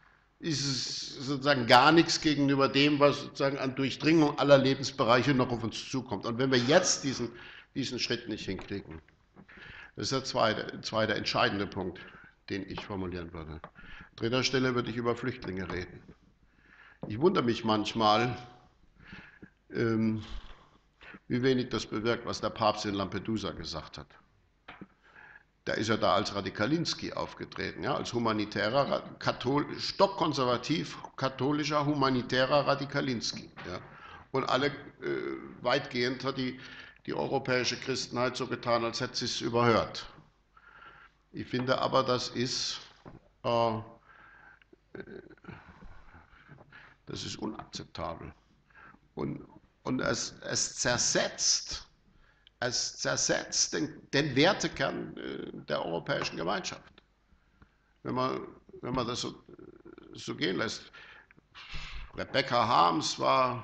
ist sozusagen gar nichts gegenüber dem, was sozusagen an Durchdringung aller Lebensbereiche noch auf uns zukommt. Und wenn wir jetzt diesen, diesen Schritt nicht hinkriegen, das ist der zweite, zweite entscheidende Punkt, den ich formulieren würde. An dritter Stelle würde ich über Flüchtlinge reden. Ich wundere mich manchmal, ähm, wie wenig das bewirkt, was der Papst in Lampedusa gesagt hat. Da ist er da als Radikalinski aufgetreten, ja, als humanitärer, Kathol stockkonservativ, katholischer, humanitärer Radikalinski. Ja. Und alle, äh, weitgehend hat die, die europäische Christenheit so getan, als hätte sie es überhört. Ich finde aber, das ist, äh, das ist unakzeptabel. Und, und es, es zersetzt, es zersetzt den, den Wertekern der europäischen Gemeinschaft. Wenn man, wenn man das so, so gehen lässt. Rebecca Harms war,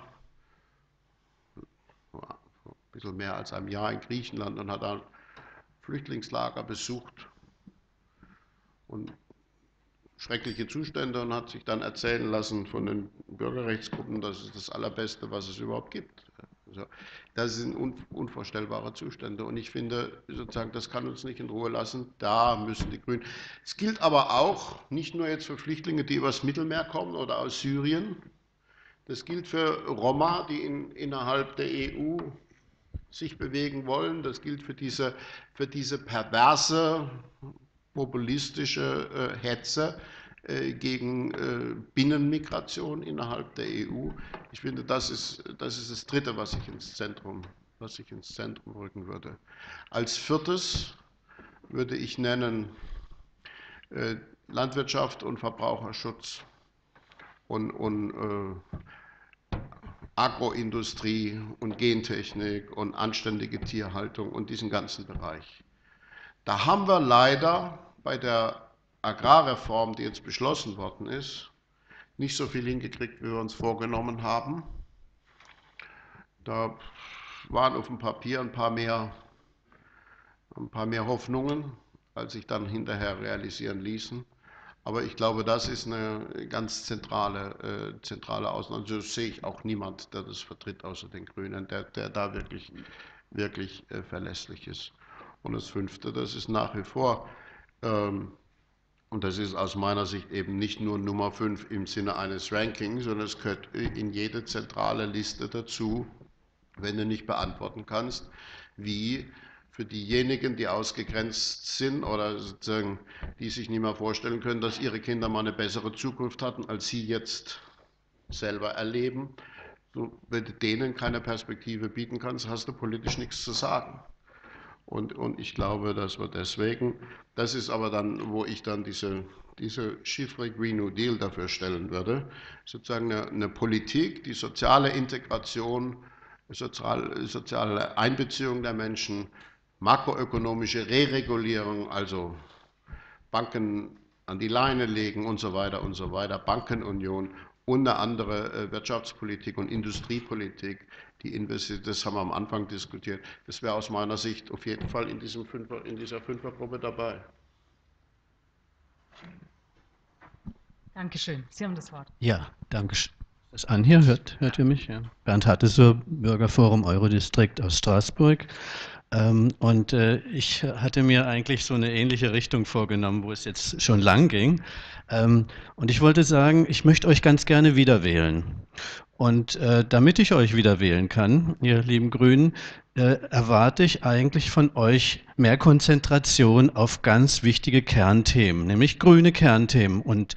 war ein bisschen mehr als ein Jahr in Griechenland und hat ein Flüchtlingslager besucht und schreckliche Zustände und hat sich dann erzählen lassen von den Bürgerrechtsgruppen, das ist das Allerbeste, was es überhaupt gibt. Also, das sind unvorstellbare Zustände und ich finde, sozusagen, das kann uns nicht in Ruhe lassen, da müssen die Grünen. Es gilt aber auch, nicht nur jetzt für Flüchtlinge, die übers Mittelmeer kommen oder aus Syrien, das gilt für Roma, die in, innerhalb der E U sich bewegen wollen, das gilt für diese, für diese perverse, populistische äh, Hetze äh, gegen äh, Binnenmigration innerhalb der E U. Ich finde, das ist, das ist das Dritte, was ich ins Zentrum, was ich ins Zentrum rücken würde. Als viertes würde ich nennen äh, Landwirtschaft und Verbraucherschutz und, und äh, Agroindustrie und Gentechnik und anständige Tierhaltung und diesen ganzen Bereich. Da haben wir leider bei der Agrarreform, die jetzt beschlossen worden ist, nicht so viel hingekriegt, wie wir uns vorgenommen haben. Da waren auf dem Papier ein paar mehr, ein paar mehr Hoffnungen, als sich dann hinterher realisieren ließen. Aber ich glaube, das ist eine ganz zentrale, äh, zentrale Ausnahme. Also sehe ich auch niemand, der das vertritt, außer den Grünen, der, der da wirklich, wirklich äh, verlässlich ist. Und das Fünfte, das ist nach wie vor, ähm, und das ist aus meiner Sicht eben nicht nur Nummer fünf im Sinne eines Rankings, sondern es gehört in jede zentrale Liste dazu, wenn du nicht beantworten kannst, wie für diejenigen, die ausgegrenzt sind oder sozusagen, die sich nicht mehr vorstellen können, dass ihre Kinder mal eine bessere Zukunft hatten, als sie jetzt selber erleben. Du, wenn du denen keine Perspektive bieten kannst, hast du politisch nichts zu sagen. Und, und ich glaube, dass wir deswegen, das ist aber dann, wo ich dann diese, diese Chiffre Green New Deal dafür stellen würde, sozusagen eine, eine Politik, die soziale Integration, sozial, soziale Einbeziehung der Menschen, makroökonomische Reregulierung, also Banken an die Leine legen und so weiter und so weiter, Bankenunion und eine andere Wirtschaftspolitik und Industriepolitik, die Investitionen, das haben wir am Anfang diskutiert. Das wäre aus meiner Sicht auf jeden Fall in, diesem Fünfer, in dieser Fünfergruppe dabei. Dankeschön. Sie haben das Wort. Ja, danke. Ist das an hier? Hört, hört ihr mich? Ja. Bernd Hattesur, Bürgerforum Eurodistrikt aus Straßburg. Ähm, und äh, ich hatte mir eigentlich so eine ähnliche Richtung vorgenommen, wo es jetzt schon lang ging. Ähm, und ich wollte sagen, ich möchte euch ganz gerne wieder wählen. Und äh, damit ich euch wieder wählen kann, ihr lieben Grünen, äh, erwarte ich eigentlich von euch mehr Konzentration auf ganz wichtige Kernthemen, nämlich grüne Kernthemen. Und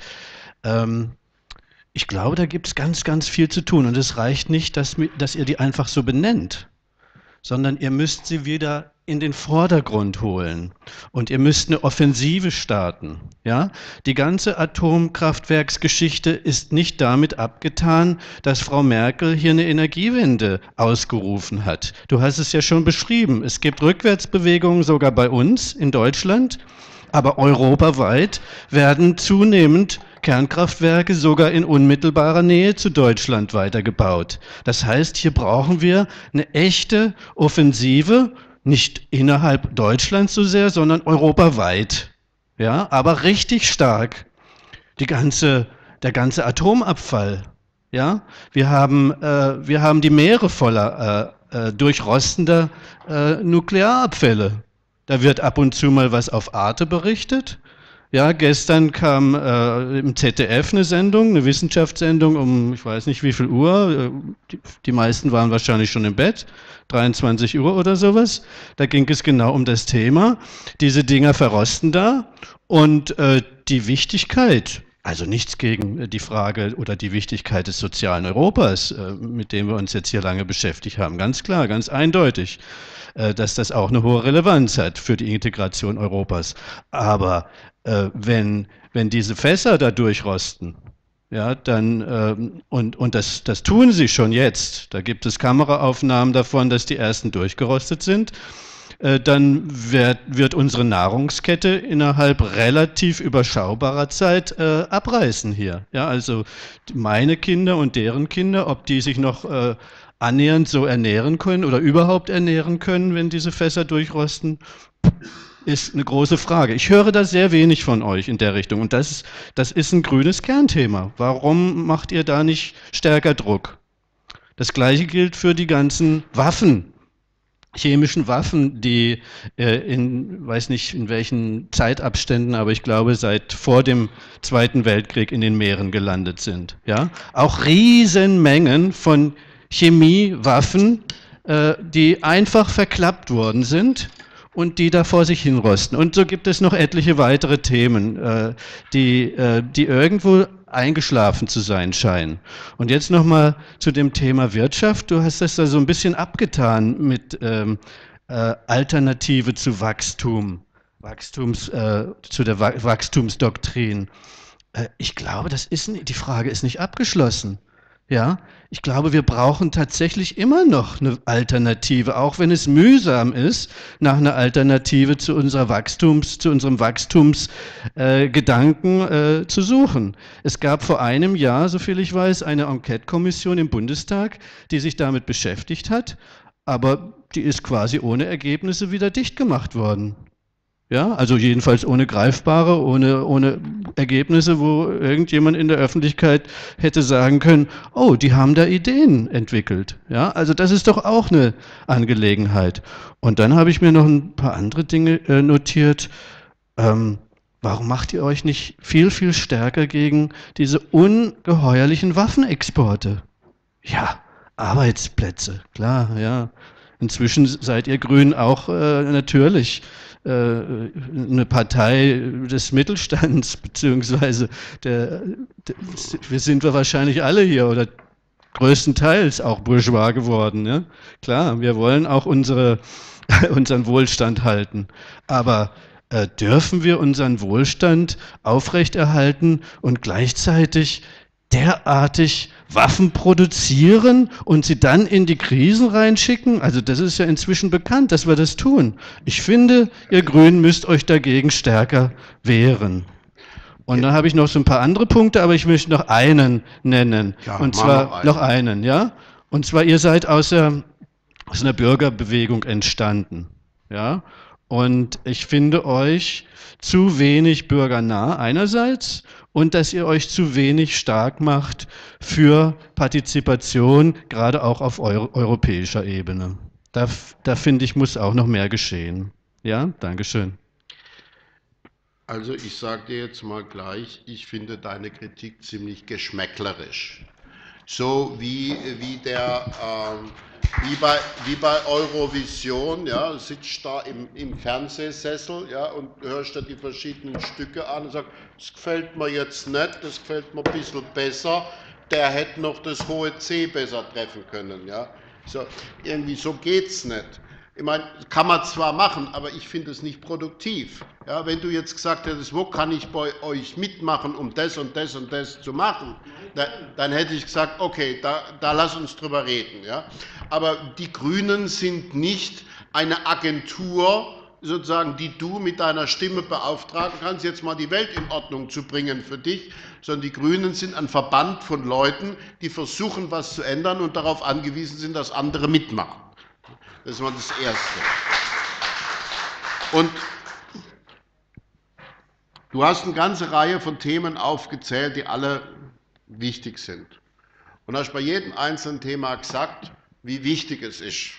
ähm, ich glaube, da gibt es ganz, ganz viel zu tun. Und es reicht nicht, dass, dass ihr die einfach so benennt, sondern ihr müsst sie wieder in den Vordergrund holen und ihr müsst eine Offensive starten. Ja? Die ganze Atomkraftwerksgeschichte ist nicht damit abgetan, dass Frau Merkel hier eine Energiewende ausgerufen hat. Du hast es ja schon beschrieben, es gibt Rückwärtsbewegungen sogar bei uns in Deutschland, aber europaweit werden zunehmend Kernkraftwerke sogar in unmittelbarer Nähe zu Deutschland weitergebaut. Das heißt, hier brauchen wir eine echte Offensive, nicht innerhalb Deutschlands so sehr, sondern europaweit. Ja, aber richtig stark. Die ganze, der ganze Atomabfall. Ja, wir haben, äh, wir haben die Meere voller äh, äh, durchrostender äh, Nuklearabfälle. Da wird ab und zu mal was auf Arte berichtet. Ja, gestern kam äh, im Z D F eine Sendung, eine Wissenschaftssendung um, ich weiß nicht wie viel Uhr, die, die meisten waren wahrscheinlich schon im Bett, dreiundzwanzig Uhr oder sowas. Da ging es genau um das Thema. Diese Dinger verrosten da und äh, die Wichtigkeit, also nichts gegen die Frage oder die Wichtigkeit des sozialen Europas, äh, mit dem wir uns jetzt hier lange beschäftigt haben, ganz klar, ganz eindeutig, äh, dass das auch eine hohe Relevanz hat für die Integration Europas. Aber Äh, wenn, wenn diese Fässer da durchrosten, ja, dann, ähm, und, und das, das tun sie schon jetzt, da gibt es Kameraaufnahmen davon, dass die ersten durchgerostet sind, äh, dann wird, wird unsere Nahrungskette innerhalb relativ überschaubarer Zeit äh, abreißen hier. Ja, also meine Kinder und deren Kinder, ob die sich noch äh, annähernd so ernähren können oder überhaupt ernähren können, wenn diese Fässer durchrosten, ist eine große Frage. Ich höre da sehr wenig von euch in der Richtung und das ist, das ist ein grünes Kernthema. Warum macht ihr da nicht stärker Druck? Das Gleiche gilt für die ganzen Waffen, chemischen Waffen, die äh, in, weiß nicht in welchen Zeitabständen, aber ich glaube seit vor dem Zweiten Weltkrieg in den Meeren gelandet sind. Ja? Auch Riesenmengen von Chemiewaffen, äh, die einfach verklappt worden sind und die da vor sich hinrosten. Und so gibt es noch etliche weitere Themen, äh, die, äh, die irgendwo eingeschlafen zu sein scheinen. Und jetzt nochmal zu dem Thema Wirtschaft. Du hast das da so ein bisschen abgetan mit ähm, äh, Alternative zu Wachstum, Wachstums, äh, zu der Wa- Wachstumsdoktrin. Äh, ich glaube, das ist, die Frage ist nicht abgeschlossen. Ja, ich glaube, wir brauchen tatsächlich immer noch eine Alternative, auch wenn es mühsam ist, nach einer Alternative zu unserer Wachstums, zu unserem Wachstumsgedanken äh, äh, zu suchen. Es gab vor einem Jahr, soviel ich weiß, eine Enquete-Kommission im Bundestag, die sich damit beschäftigt hat, aber die ist quasi ohne Ergebnisse wieder dicht gemacht worden. Ja, also jedenfalls ohne greifbare, ohne, ohne Ergebnisse, wo irgendjemand in der Öffentlichkeit hätte sagen können, oh, die haben da Ideen entwickelt. Ja, also das ist doch auch eine Angelegenheit. Und dann habe ich mir noch ein paar andere Dinge äh, notiert. Ähm, warum macht ihr euch nicht viel, viel stärker gegen diese ungeheuerlichen Waffenexporte? Ja, Arbeitsplätze, klar, ja. Inzwischen seid ihr Grünen auch äh, natürlich eine Partei des Mittelstands, beziehungsweise der, der, wir sind wir wahrscheinlich alle hier oder größtenteils auch bourgeois geworden. Ja? Klar, wir wollen auch unsere, unseren Wohlstand halten, aber äh, dürfen wir unseren Wohlstand aufrechterhalten und gleichzeitig derartig Waffen produzieren und sie dann in die Krisen reinschicken? Also das ist ja inzwischen bekannt, dass wir das tun. Ich finde, ihr Grünen müsst euch dagegen stärker wehren. Und dann habe ich noch so ein paar andere Punkte, aber ich möchte noch einen nennen. Ja, und mal zwar noch einen. noch einen, ja? Und zwar, ihr seid aus, der, aus einer Bürgerbewegung entstanden. Ja? Und ich finde euch zu wenig bürgernah einerseits und dass ihr euch zu wenig stark macht für Partizipation, gerade auch auf euro europäischer Ebene. Da, da finde ich, muss auch noch mehr geschehen. Ja, Dankeschön. Also ich sage dir jetzt mal gleich, ich finde deine Kritik ziemlich geschmäcklerisch. So wie, wie, der, ähm, wie, bei, wie bei Eurovision, ja, sitzt da im, im Fernsehsessel, ja, und hörst dir die verschiedenen Stücke an und sagst, das gefällt mir jetzt nicht, das gefällt mir ein bisschen besser, der hätte noch das hohe C besser treffen können. Ja. So, irgendwie so geht es nicht. Ich meine, kann man zwar machen, aber ich finde es nicht produktiv. Ja, wenn du jetzt gesagt hättest, wo kann ich bei euch mitmachen, um das und das und das zu machen, da, dann hätte ich gesagt, okay, da, da lass uns drüber reden. Ja. Aber die Grünen sind nicht eine Agentur, sozusagen, die du mit deiner Stimme beauftragen kannst, jetzt mal die Welt in Ordnung zu bringen für dich, sondern die Grünen sind ein Verband von Leuten, die versuchen, was zu ändern und darauf angewiesen sind, dass andere mitmachen. Das war das Erste. Und du hast eine ganze Reihe von Themen aufgezählt, die alle wichtig sind. Und hast bei jedem einzelnen Thema gesagt, wie wichtig es ist.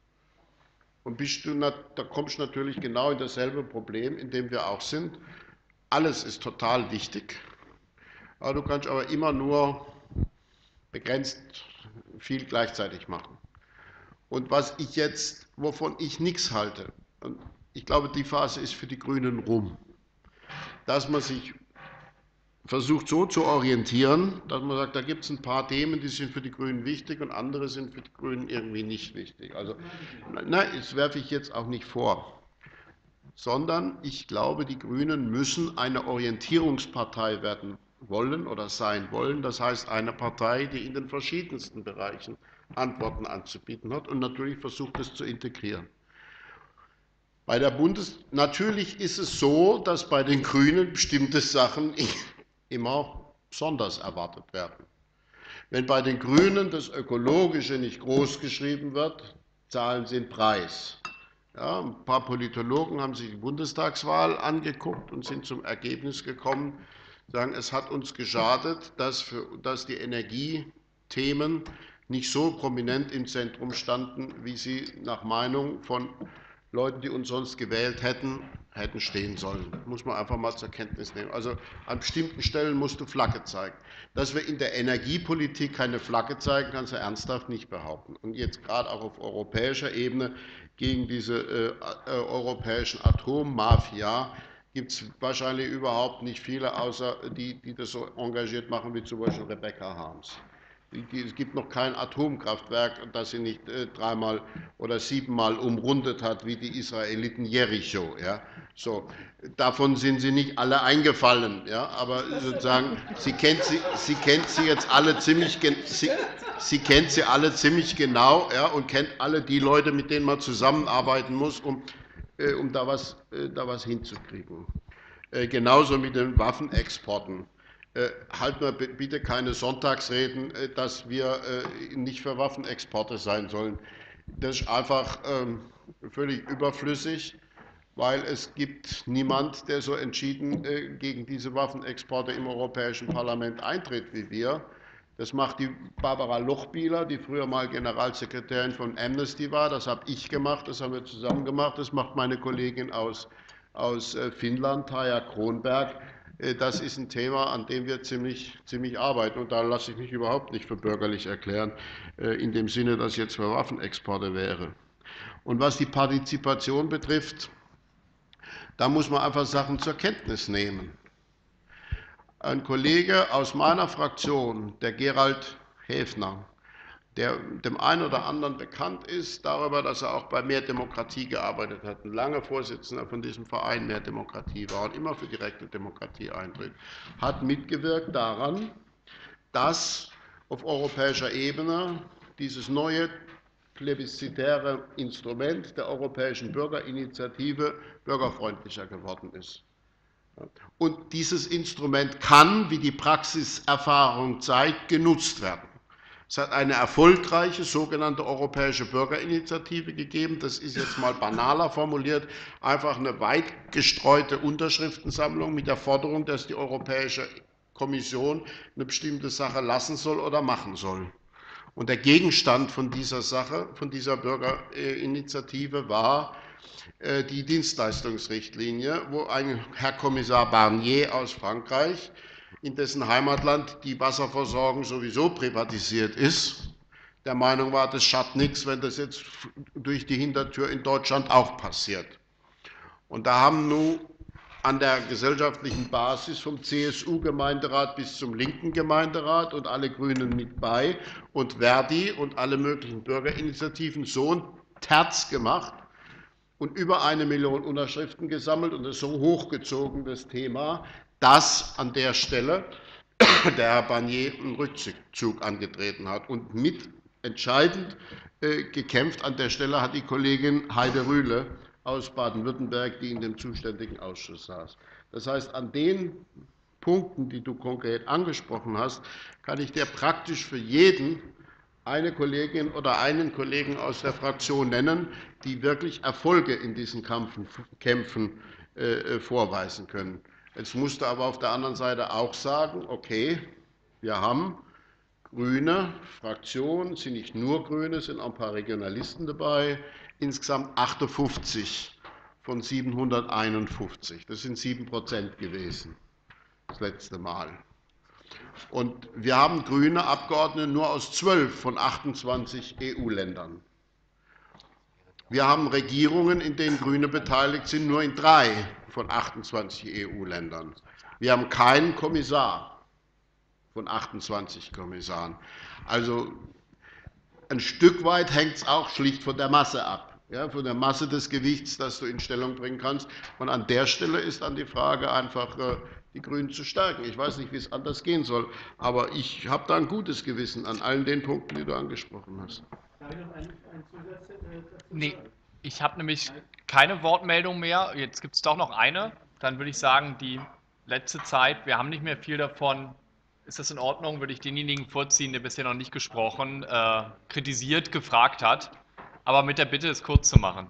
Und bist du, da kommst du natürlich genau in dasselbe Problem, in dem wir auch sind. Alles ist total wichtig, aber du kannst aber immer nur begrenzt viel gleichzeitig machen. Und was ich jetzt, wovon ich nichts halte, und ich glaube, die Phase ist für die Grünen rum, dass man sich versucht so zu orientieren, dass man sagt, da gibt es ein paar Themen, die sind für die Grünen wichtig und andere sind für die Grünen irgendwie nicht wichtig. Also, nein, das werfe ich jetzt auch nicht vor, sondern ich glaube, die Grünen müssen eine Orientierungspartei werden wollen oder sein wollen. Das heißt, eine Partei, die in den verschiedensten Bereichen Antworten anzubieten hat und natürlich versucht, es zu integrieren. Bei der Bundes natürlich ist es so, dass bei den Grünen bestimmte Sachen immer besonders erwartet werden. Wenn bei den Grünen das Ökologische nicht groß geschrieben wird, zahlen sie den Preis. Ja, ein paar Politologen haben sich die Bundestagswahl angeguckt und sind zum Ergebnis gekommen, sagen, es hat uns geschadet, dass, für, dass die Energiethemen nicht so prominent im Zentrum standen, wie sie nach Meinung von Leuten, die uns sonst gewählt hätten, hätten stehen sollen. Das muss man einfach mal zur Kenntnis nehmen. Also an bestimmten Stellen musst du Flagge zeigen. Dass wir in der Energiepolitik keine Flagge zeigen, kannst du ernsthaft nicht behaupten. Und jetzt gerade auch auf europäischer Ebene gegen diese äh, äh, europäischen Atommafia gibt es wahrscheinlich überhaupt nicht viele, außer die, die das so engagiert machen, wie zum Beispiel Rebecca Harms. Es gibt noch kein Atomkraftwerk, das sie nicht äh, dreimal oder siebenmal umrundet hat, wie die Israeliten Jericho. Ja? So, davon sind sie nicht alle eingefallen, ja? Aber sozusagen, sie kennt sie, sie kennt sie jetzt alle ziemlich, sie, sie kennt sie alle ziemlich genau, ja? Und kennt alle die Leute, mit denen man zusammenarbeiten muss, um, äh, um da, was, äh, da was hinzukriegen. Äh, genauso mit den Waffenexporten. Äh, halt mir bitte keine Sonntagsreden, äh, dass wir äh, nicht für Waffenexporte sein sollen. Das ist einfach ähm, völlig überflüssig, weil es gibt niemand, der so entschieden äh, gegen diese Waffenexporte im Europäischen Parlament eintritt wie wir. Das macht die Barbara Lochbihler, die früher mal Generalsekretärin von Amnesty war. Das habe ich gemacht, das haben wir zusammen gemacht. Das macht meine Kollegin aus, aus äh, Finnland, Tarja Kronberg. Das ist ein Thema, an dem wir ziemlich, ziemlich arbeiten. Und da lasse ich mich überhaupt nicht für bürgerlich erklären, in dem Sinne, dass jetzt für Waffenexporte wäre. Und was die Partizipation betrifft, da muss man einfach Sachen zur Kenntnis nehmen. Ein Kollege aus meiner Fraktion, der Gerald Häfner, der dem einen oder anderen bekannt ist darüber, dass er auch bei Mehr Demokratie gearbeitet hat, ein langer Vorsitzender von diesem Verein Mehr Demokratie war und immer für direkte Demokratie eintritt, hat mitgewirkt daran, dass auf europäischer Ebene dieses neue plebiszitäre Instrument der Europäischen Bürgerinitiative bürgerfreundlicher geworden ist. Und dieses Instrument kann, wie die Praxiserfahrung zeigt, genutzt werden. Es hat eine erfolgreiche sogenannte Europäische Bürgerinitiative gegeben. Das ist jetzt mal banaler formuliert, einfach eine weit gestreute Unterschriftensammlung mit der Forderung, dass die Europäische Kommission eine bestimmte Sache lassen soll oder machen soll. Und der Gegenstand von dieser Sache, von dieser Bürgerinitiative war die Dienstleistungsrichtlinie, wo ein Herr Kommissar Barnier aus Frankreich, in dessen Heimatland die Wasserversorgung sowieso privatisiert ist, der Meinung war, das schadet nichts, wenn das jetzt durch die Hintertür in Deutschland auch passiert. Und da haben nun an der gesellschaftlichen Basis vom C S U-Gemeinderat bis zum linken Gemeinderat und alle Grünen mit bei und Verdi und alle möglichen Bürgerinitiativen so ein Terz gemacht und über eine Million Unterschriften gesammelt und es so hochgezogen, das Thema, dass an der Stelle der Herr Barnier einen Rückzug angetreten hat. Und mit entscheidend äh, gekämpft an der Stelle hat die Kollegin Heide Rühle aus Baden-Württemberg, die in dem zuständigen Ausschuss saß. Das heißt, an den Punkten, die du konkret angesprochen hast, kann ich dir praktisch für jeden eine Kollegin oder einen Kollegen aus der Fraktion nennen, die wirklich Erfolge in diesen Kämpfen, Kämpfen äh, vorweisen können. Jetzt musst du aber auf der anderen Seite auch sagen, okay, wir haben Grüne Fraktionen, sind nicht nur Grüne, sind auch ein paar Regionalisten dabei, insgesamt achtundfünfzig von siebenhunderteinundfünfzig. Das sind sieben Prozent gewesen, das letzte Mal. Und wir haben grüne Abgeordnete nur aus zwölf von achtundzwanzig E U-Ländern. Wir haben Regierungen, in denen Grüne beteiligt sind, nur in drei von achtundzwanzig E U-Ländern. Wir haben keinen Kommissar von achtundzwanzig Kommissaren. Also ein Stück weit hängt es auch schlicht von der Masse ab, ja, von der Masse des Gewichts, das du in Stellung bringen kannst. Und an der Stelle ist dann die Frage einfach, die Grünen zu stärken. Ich weiß nicht, wie es anders gehen soll, aber ich habe da ein gutes Gewissen an allen den Punkten, die du angesprochen hast. Darf ich noch einen, einen Zusatz dazu Nee, sagen? ich habe nämlich keine Wortmeldung mehr. Jetzt gibt es doch noch eine. Dann würde ich sagen, die letzte Zeit, wir haben nicht mehr viel davon. Ist das in Ordnung? Würde ich denjenigen vorziehen, der bisher noch nicht gesprochen, äh, kritisiert, gefragt hat. Aber mit der Bitte, es kurz zu machen.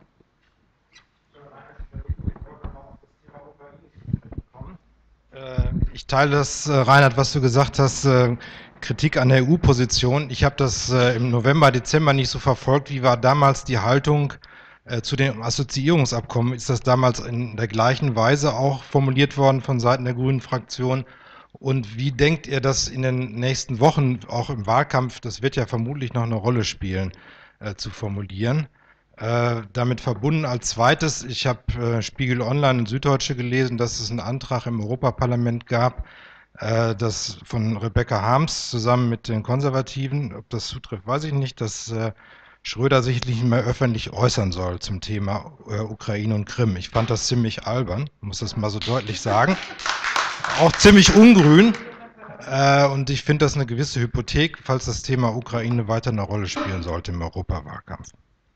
Ich teile das, Reinhard, was du gesagt hast, Kritik an der E U-Position. Ich habe das im November, Dezember nicht so verfolgt. Wie war damals die Haltung zu dem Assoziierungsabkommen? Ist das damals in der gleichen Weise auch formuliert worden von Seiten der Grünen Fraktion? Und wie denkt ihr das in den nächsten Wochen, auch im Wahlkampf, das wird ja vermutlich noch eine Rolle spielen, zu formulieren? Äh, damit verbunden als zweites, ich habe äh, Spiegel Online und Süddeutsche gelesen, dass es einen Antrag im Europaparlament gab, äh, das von Rebecca Harms zusammen mit den Konservativen, ob das zutrifft, weiß ich nicht, dass äh, Schröder sich nicht mehr öffentlich äußern soll zum Thema äh, Ukraine und Krim. Ich fand das ziemlich albern, muss das mal so deutlich sagen. Auch ziemlich ungrün. Äh, und ich finde das eine gewisse Hypothek, falls das Thema Ukraine weiter eine Rolle spielen sollte im Europawahlkampf.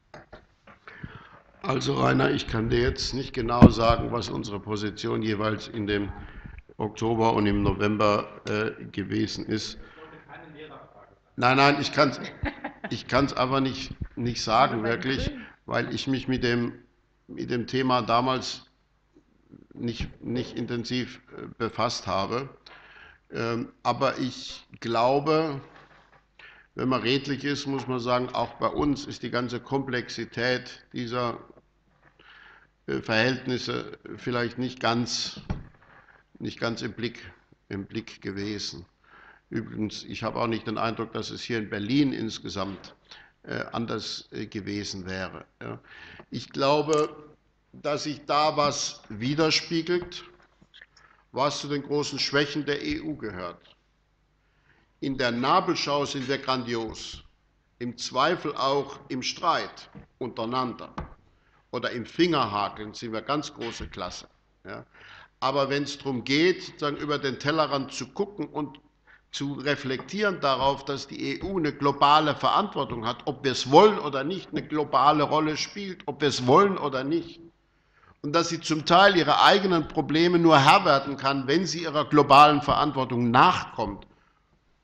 Also Rainer, ich kann dir jetzt nicht genau sagen, was unsere Position jeweils in dem Oktober und im November äh, gewesen ist. Nein, nein, ich kann es ich kann's aber nicht, nicht sagen, wirklich, weil ich mich mit dem, mit dem Thema damals nicht, nicht intensiv äh, befasst habe. Ähm, aber ich glaube, wenn man redlich ist, muss man sagen, auch bei uns ist die ganze Komplexität dieser Verhältnisse vielleicht nicht ganz, nicht ganz im Blick, im Blick gewesen. Übrigens, ich habe auch nicht den Eindruck, dass es hier in Berlin insgesamt äh, anders äh, gewesen wäre. Ja. Ich glaube, dass sich da was widerspiegelt, was zu den großen Schwächen der E U gehört. In der Nabelschau sind wir grandios, im Zweifel auch im Streit untereinander oder im Fingerhakeln sind wir ganz große Klasse. Ja. Aber wenn es darum geht, sozusagen über den Tellerrand zu gucken und zu reflektieren darauf, dass die E U eine globale Verantwortung hat, ob wir es wollen oder nicht, eine globale Rolle spielt, ob wir es wollen oder nicht, und dass sie zum Teil ihre eigenen Probleme nur Herr werden kann, wenn sie ihrer globalen Verantwortung nachkommt,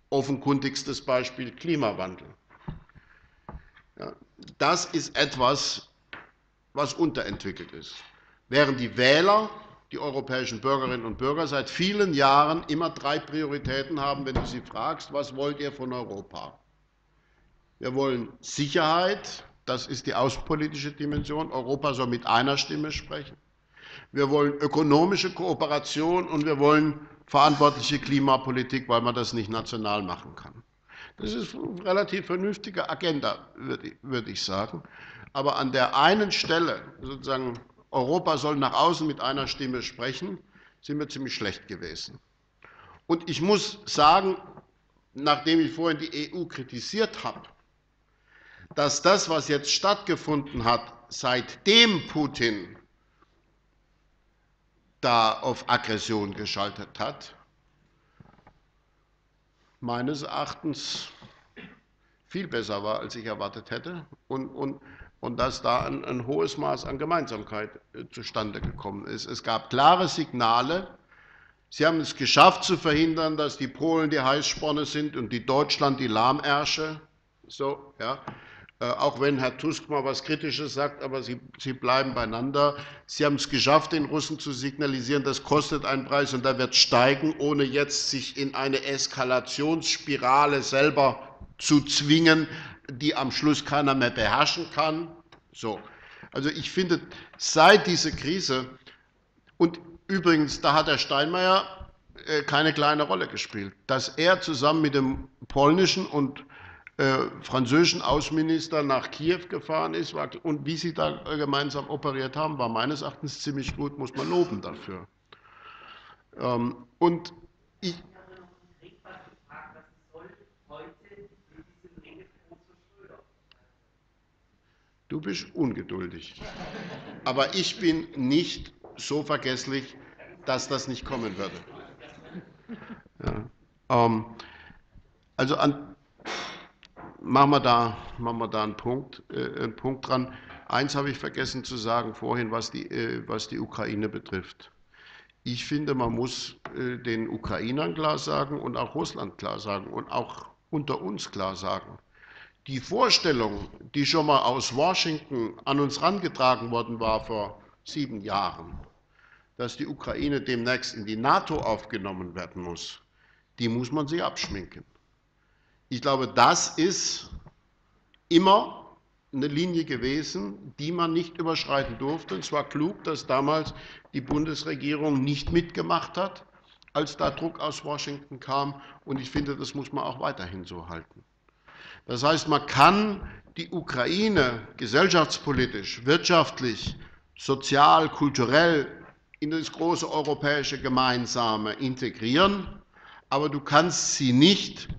Offenkundigstes Beispiel Klimawandel. Ja, das ist etwas, was unterentwickelt ist. Während die Wähler, die europäischen Bürgerinnen und Bürger, seit vielen Jahren immer drei Prioritäten haben, wenn du sie fragst, was wollt ihr von Europa? Wir wollen Sicherheit, das ist die außenpolitische Dimension. Europa soll mit einer Stimme sprechen. Wir wollen ökonomische Kooperation und wir wollen verantwortliche Klimapolitik, weil man das nicht national machen kann. Das ist eine relativ vernünftige Agenda, würde ich sagen. Aber an der einen Stelle, sozusagen, Europa soll nach außen mit einer Stimme sprechen, sind wir ziemlich schlecht gewesen. Und ich muss sagen, nachdem ich vorhin die E U kritisiert habe, dass das, was jetzt stattgefunden hat, seitdem Putin da auf Aggression geschaltet hat, meines Erachtens viel besser war, als ich erwartet hätte, und, und, und dass da ein, ein hohes Maß an Gemeinsamkeit äh, zustande gekommen ist. Es gab klare Signale. Sie haben es geschafft zu verhindern, dass die Polen die Heißsporne sind und die Deutschland die Lahmärsche. So, ja. Äh, auch wenn Herr Tusk mal was Kritisches sagt, aber sie, sie bleiben beieinander. Sie haben es geschafft, den Russen zu signalisieren, das kostet einen Preis und der wird steigen, ohne jetzt sich in eine Eskalationsspirale selber zu zwingen, die am Schluss keiner mehr beherrschen kann. So. Also ich finde, seit dieser Krise, und übrigens, da hat Herr Steinmeier äh, keine kleine Rolle gespielt, dass er zusammen mit dem polnischen und Äh, französischen Außenminister nach Kiew gefahren ist, war, und wie sie da äh, gemeinsam operiert haben, war meines Erachtens ziemlich gut, muss man loben dafür. Ähm, und ich, du bist ungeduldig, aber ich bin nicht so vergesslich, dass das nicht kommen würde. Ja, ähm, also an Machen wir da, machen wir da einen, Punkt, äh, einen Punkt dran. Eins habe ich vergessen zu sagen vorhin, was die, äh, was die Ukraine betrifft. Ich finde, man muss äh, den Ukrainern klar sagen und auch Russland klar sagen und auch unter uns klar sagen. Die Vorstellung, die schon mal aus Washington an uns herangetragen worden war vor sieben Jahren, dass die Ukraine demnächst in die NATO aufgenommen werden muss, die muss man sich abschminken. Ich glaube, das ist immer eine Linie gewesen, die man nicht überschreiten durfte. Und es war klug, dass damals die Bundesregierung nicht mitgemacht hat, als da Druck aus Washington kam. Und ich finde, das muss man auch weiterhin so halten. Das heißt, man kann die Ukraine gesellschaftspolitisch, wirtschaftlich, sozial, kulturell in das große europäische Gemeinsame integrieren, aber du kannst sie nicht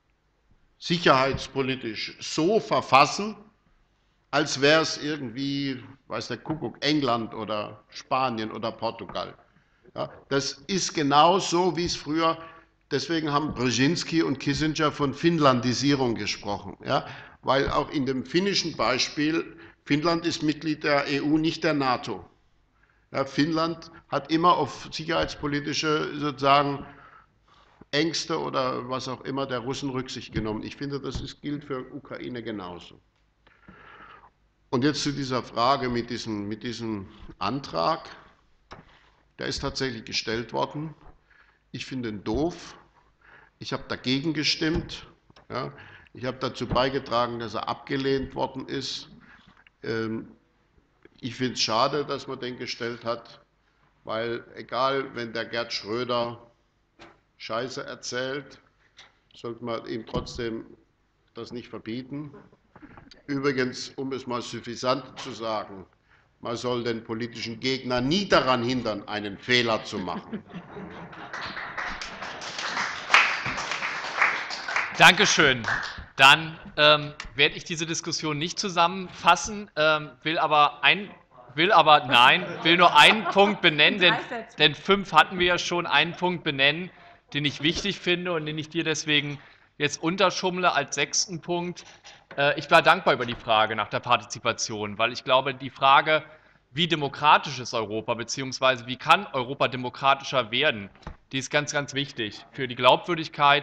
sicherheitspolitisch so verfassen, als wäre es irgendwie, weiß der Kuckuck, England oder Spanien oder Portugal. Ja, das ist genau so, wie es früher, deswegen haben Brzezinski und Kissinger von Finnlandisierung gesprochen, ja, weil auch in dem finnischen Beispiel, Finnland ist Mitglied der E U, nicht der NATO. Ja, Finnland hat immer auf sicherheitspolitische sozusagen Ängste oder was auch immer der Russen Rücksicht genommen. Ich finde, das ist, gilt für Ukraine genauso. Und jetzt zu dieser Frage mit diesem, mit diesem Antrag. Der ist tatsächlich gestellt worden. Ich finde ihn doof. Ich habe dagegen gestimmt. Ja. Ich habe dazu beigetragen, dass er abgelehnt worden ist. Ähm, ich finde es schade, dass man den gestellt hat, weil egal, wenn der Gerd Schröder Scheiße erzählt, sollte man ihm trotzdem das nicht verbieten. Übrigens, um es mal suffisant zu sagen, man soll den politischen Gegner nie daran hindern, einen Fehler zu machen. Dankeschön. Dann ähm, werde ich diese Diskussion nicht zusammenfassen, ähm, will aber ein will aber, nein, will nur einen Punkt benennen, denn, denn fünf hatten wir ja schon, einen Punkt benennen, den ich wichtig finde und den ich dir deswegen jetzt unterschummle als sechsten Punkt. Ich war dankbar über die Frage nach der Partizipation, weil ich glaube, die Frage, wie demokratisch ist Europa, beziehungsweise wie kann Europa demokratischer werden, die ist ganz, ganz wichtig für die Glaubwürdigkeit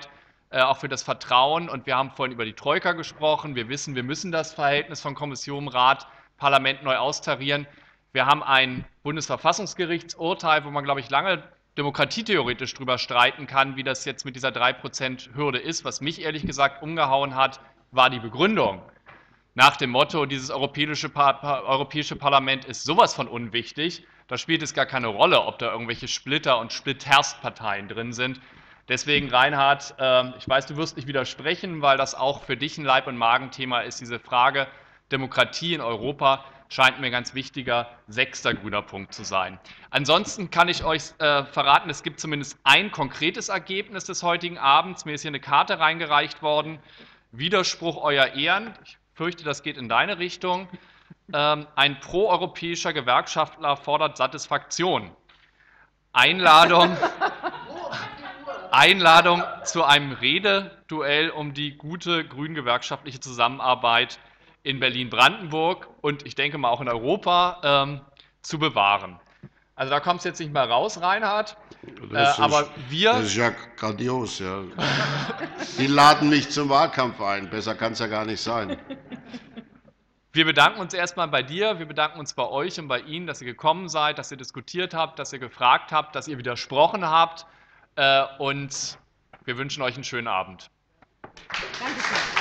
äh, auch für das Vertrauen. Und wir haben vorhin über die Troika gesprochen. Wir wissen, wir müssen das Verhältnis von Kommission, Rat, Parlament neu austarieren. Wir haben ein Bundesverfassungsgerichtsurteil, wo man, glaube ich, lange demokratietheoretisch darüber streiten kann, wie das jetzt mit dieser drei Prozent Hürde ist. Was mich ehrlich gesagt umgehauen hat, war die Begründung. Nach dem Motto, dieses europäische, pa europäische Parlament ist sowas von unwichtig, da spielt es gar keine Rolle, ob da irgendwelche Splitter- und Splitterstparteien drin sind. Deswegen, Reinhard, äh, ich weiß, du wirst nicht widersprechen, weil das auch für dich ein Leib- und Magenthema ist, diese Frage Demokratie in Europa scheint mir ein ganz wichtiger sechster grüner Punkt zu sein. Ansonsten kann ich euch äh, verraten, es gibt zumindest ein konkretes Ergebnis des heutigen Abends. Mir ist hier eine Karte reingereicht worden. Widerspruch euer Ehren. Ich fürchte, das geht in deine Richtung. Ähm, ein proeuropäischer Gewerkschaftler fordert Satisfaktion. Einladung, Einladung zu einem Rededuell um die gute grün-gewerkschaftliche Zusammenarbeit in Berlin-Brandenburg und ich denke mal auch in Europa ähm, zu bewahren. Also da kommt es jetzt nicht mehr raus, Reinhard, äh, ist, aber wir... Das ist ja grandios, ja. Die laden mich zum Wahlkampf ein, besser kann es ja gar nicht sein. Wir bedanken uns erstmal bei dir, wir bedanken uns bei euch und bei Ihnen, dass ihr gekommen seid, dass ihr diskutiert habt, dass ihr gefragt habt, dass ihr widersprochen habt äh, und wir wünschen euch einen schönen Abend. Danke schön.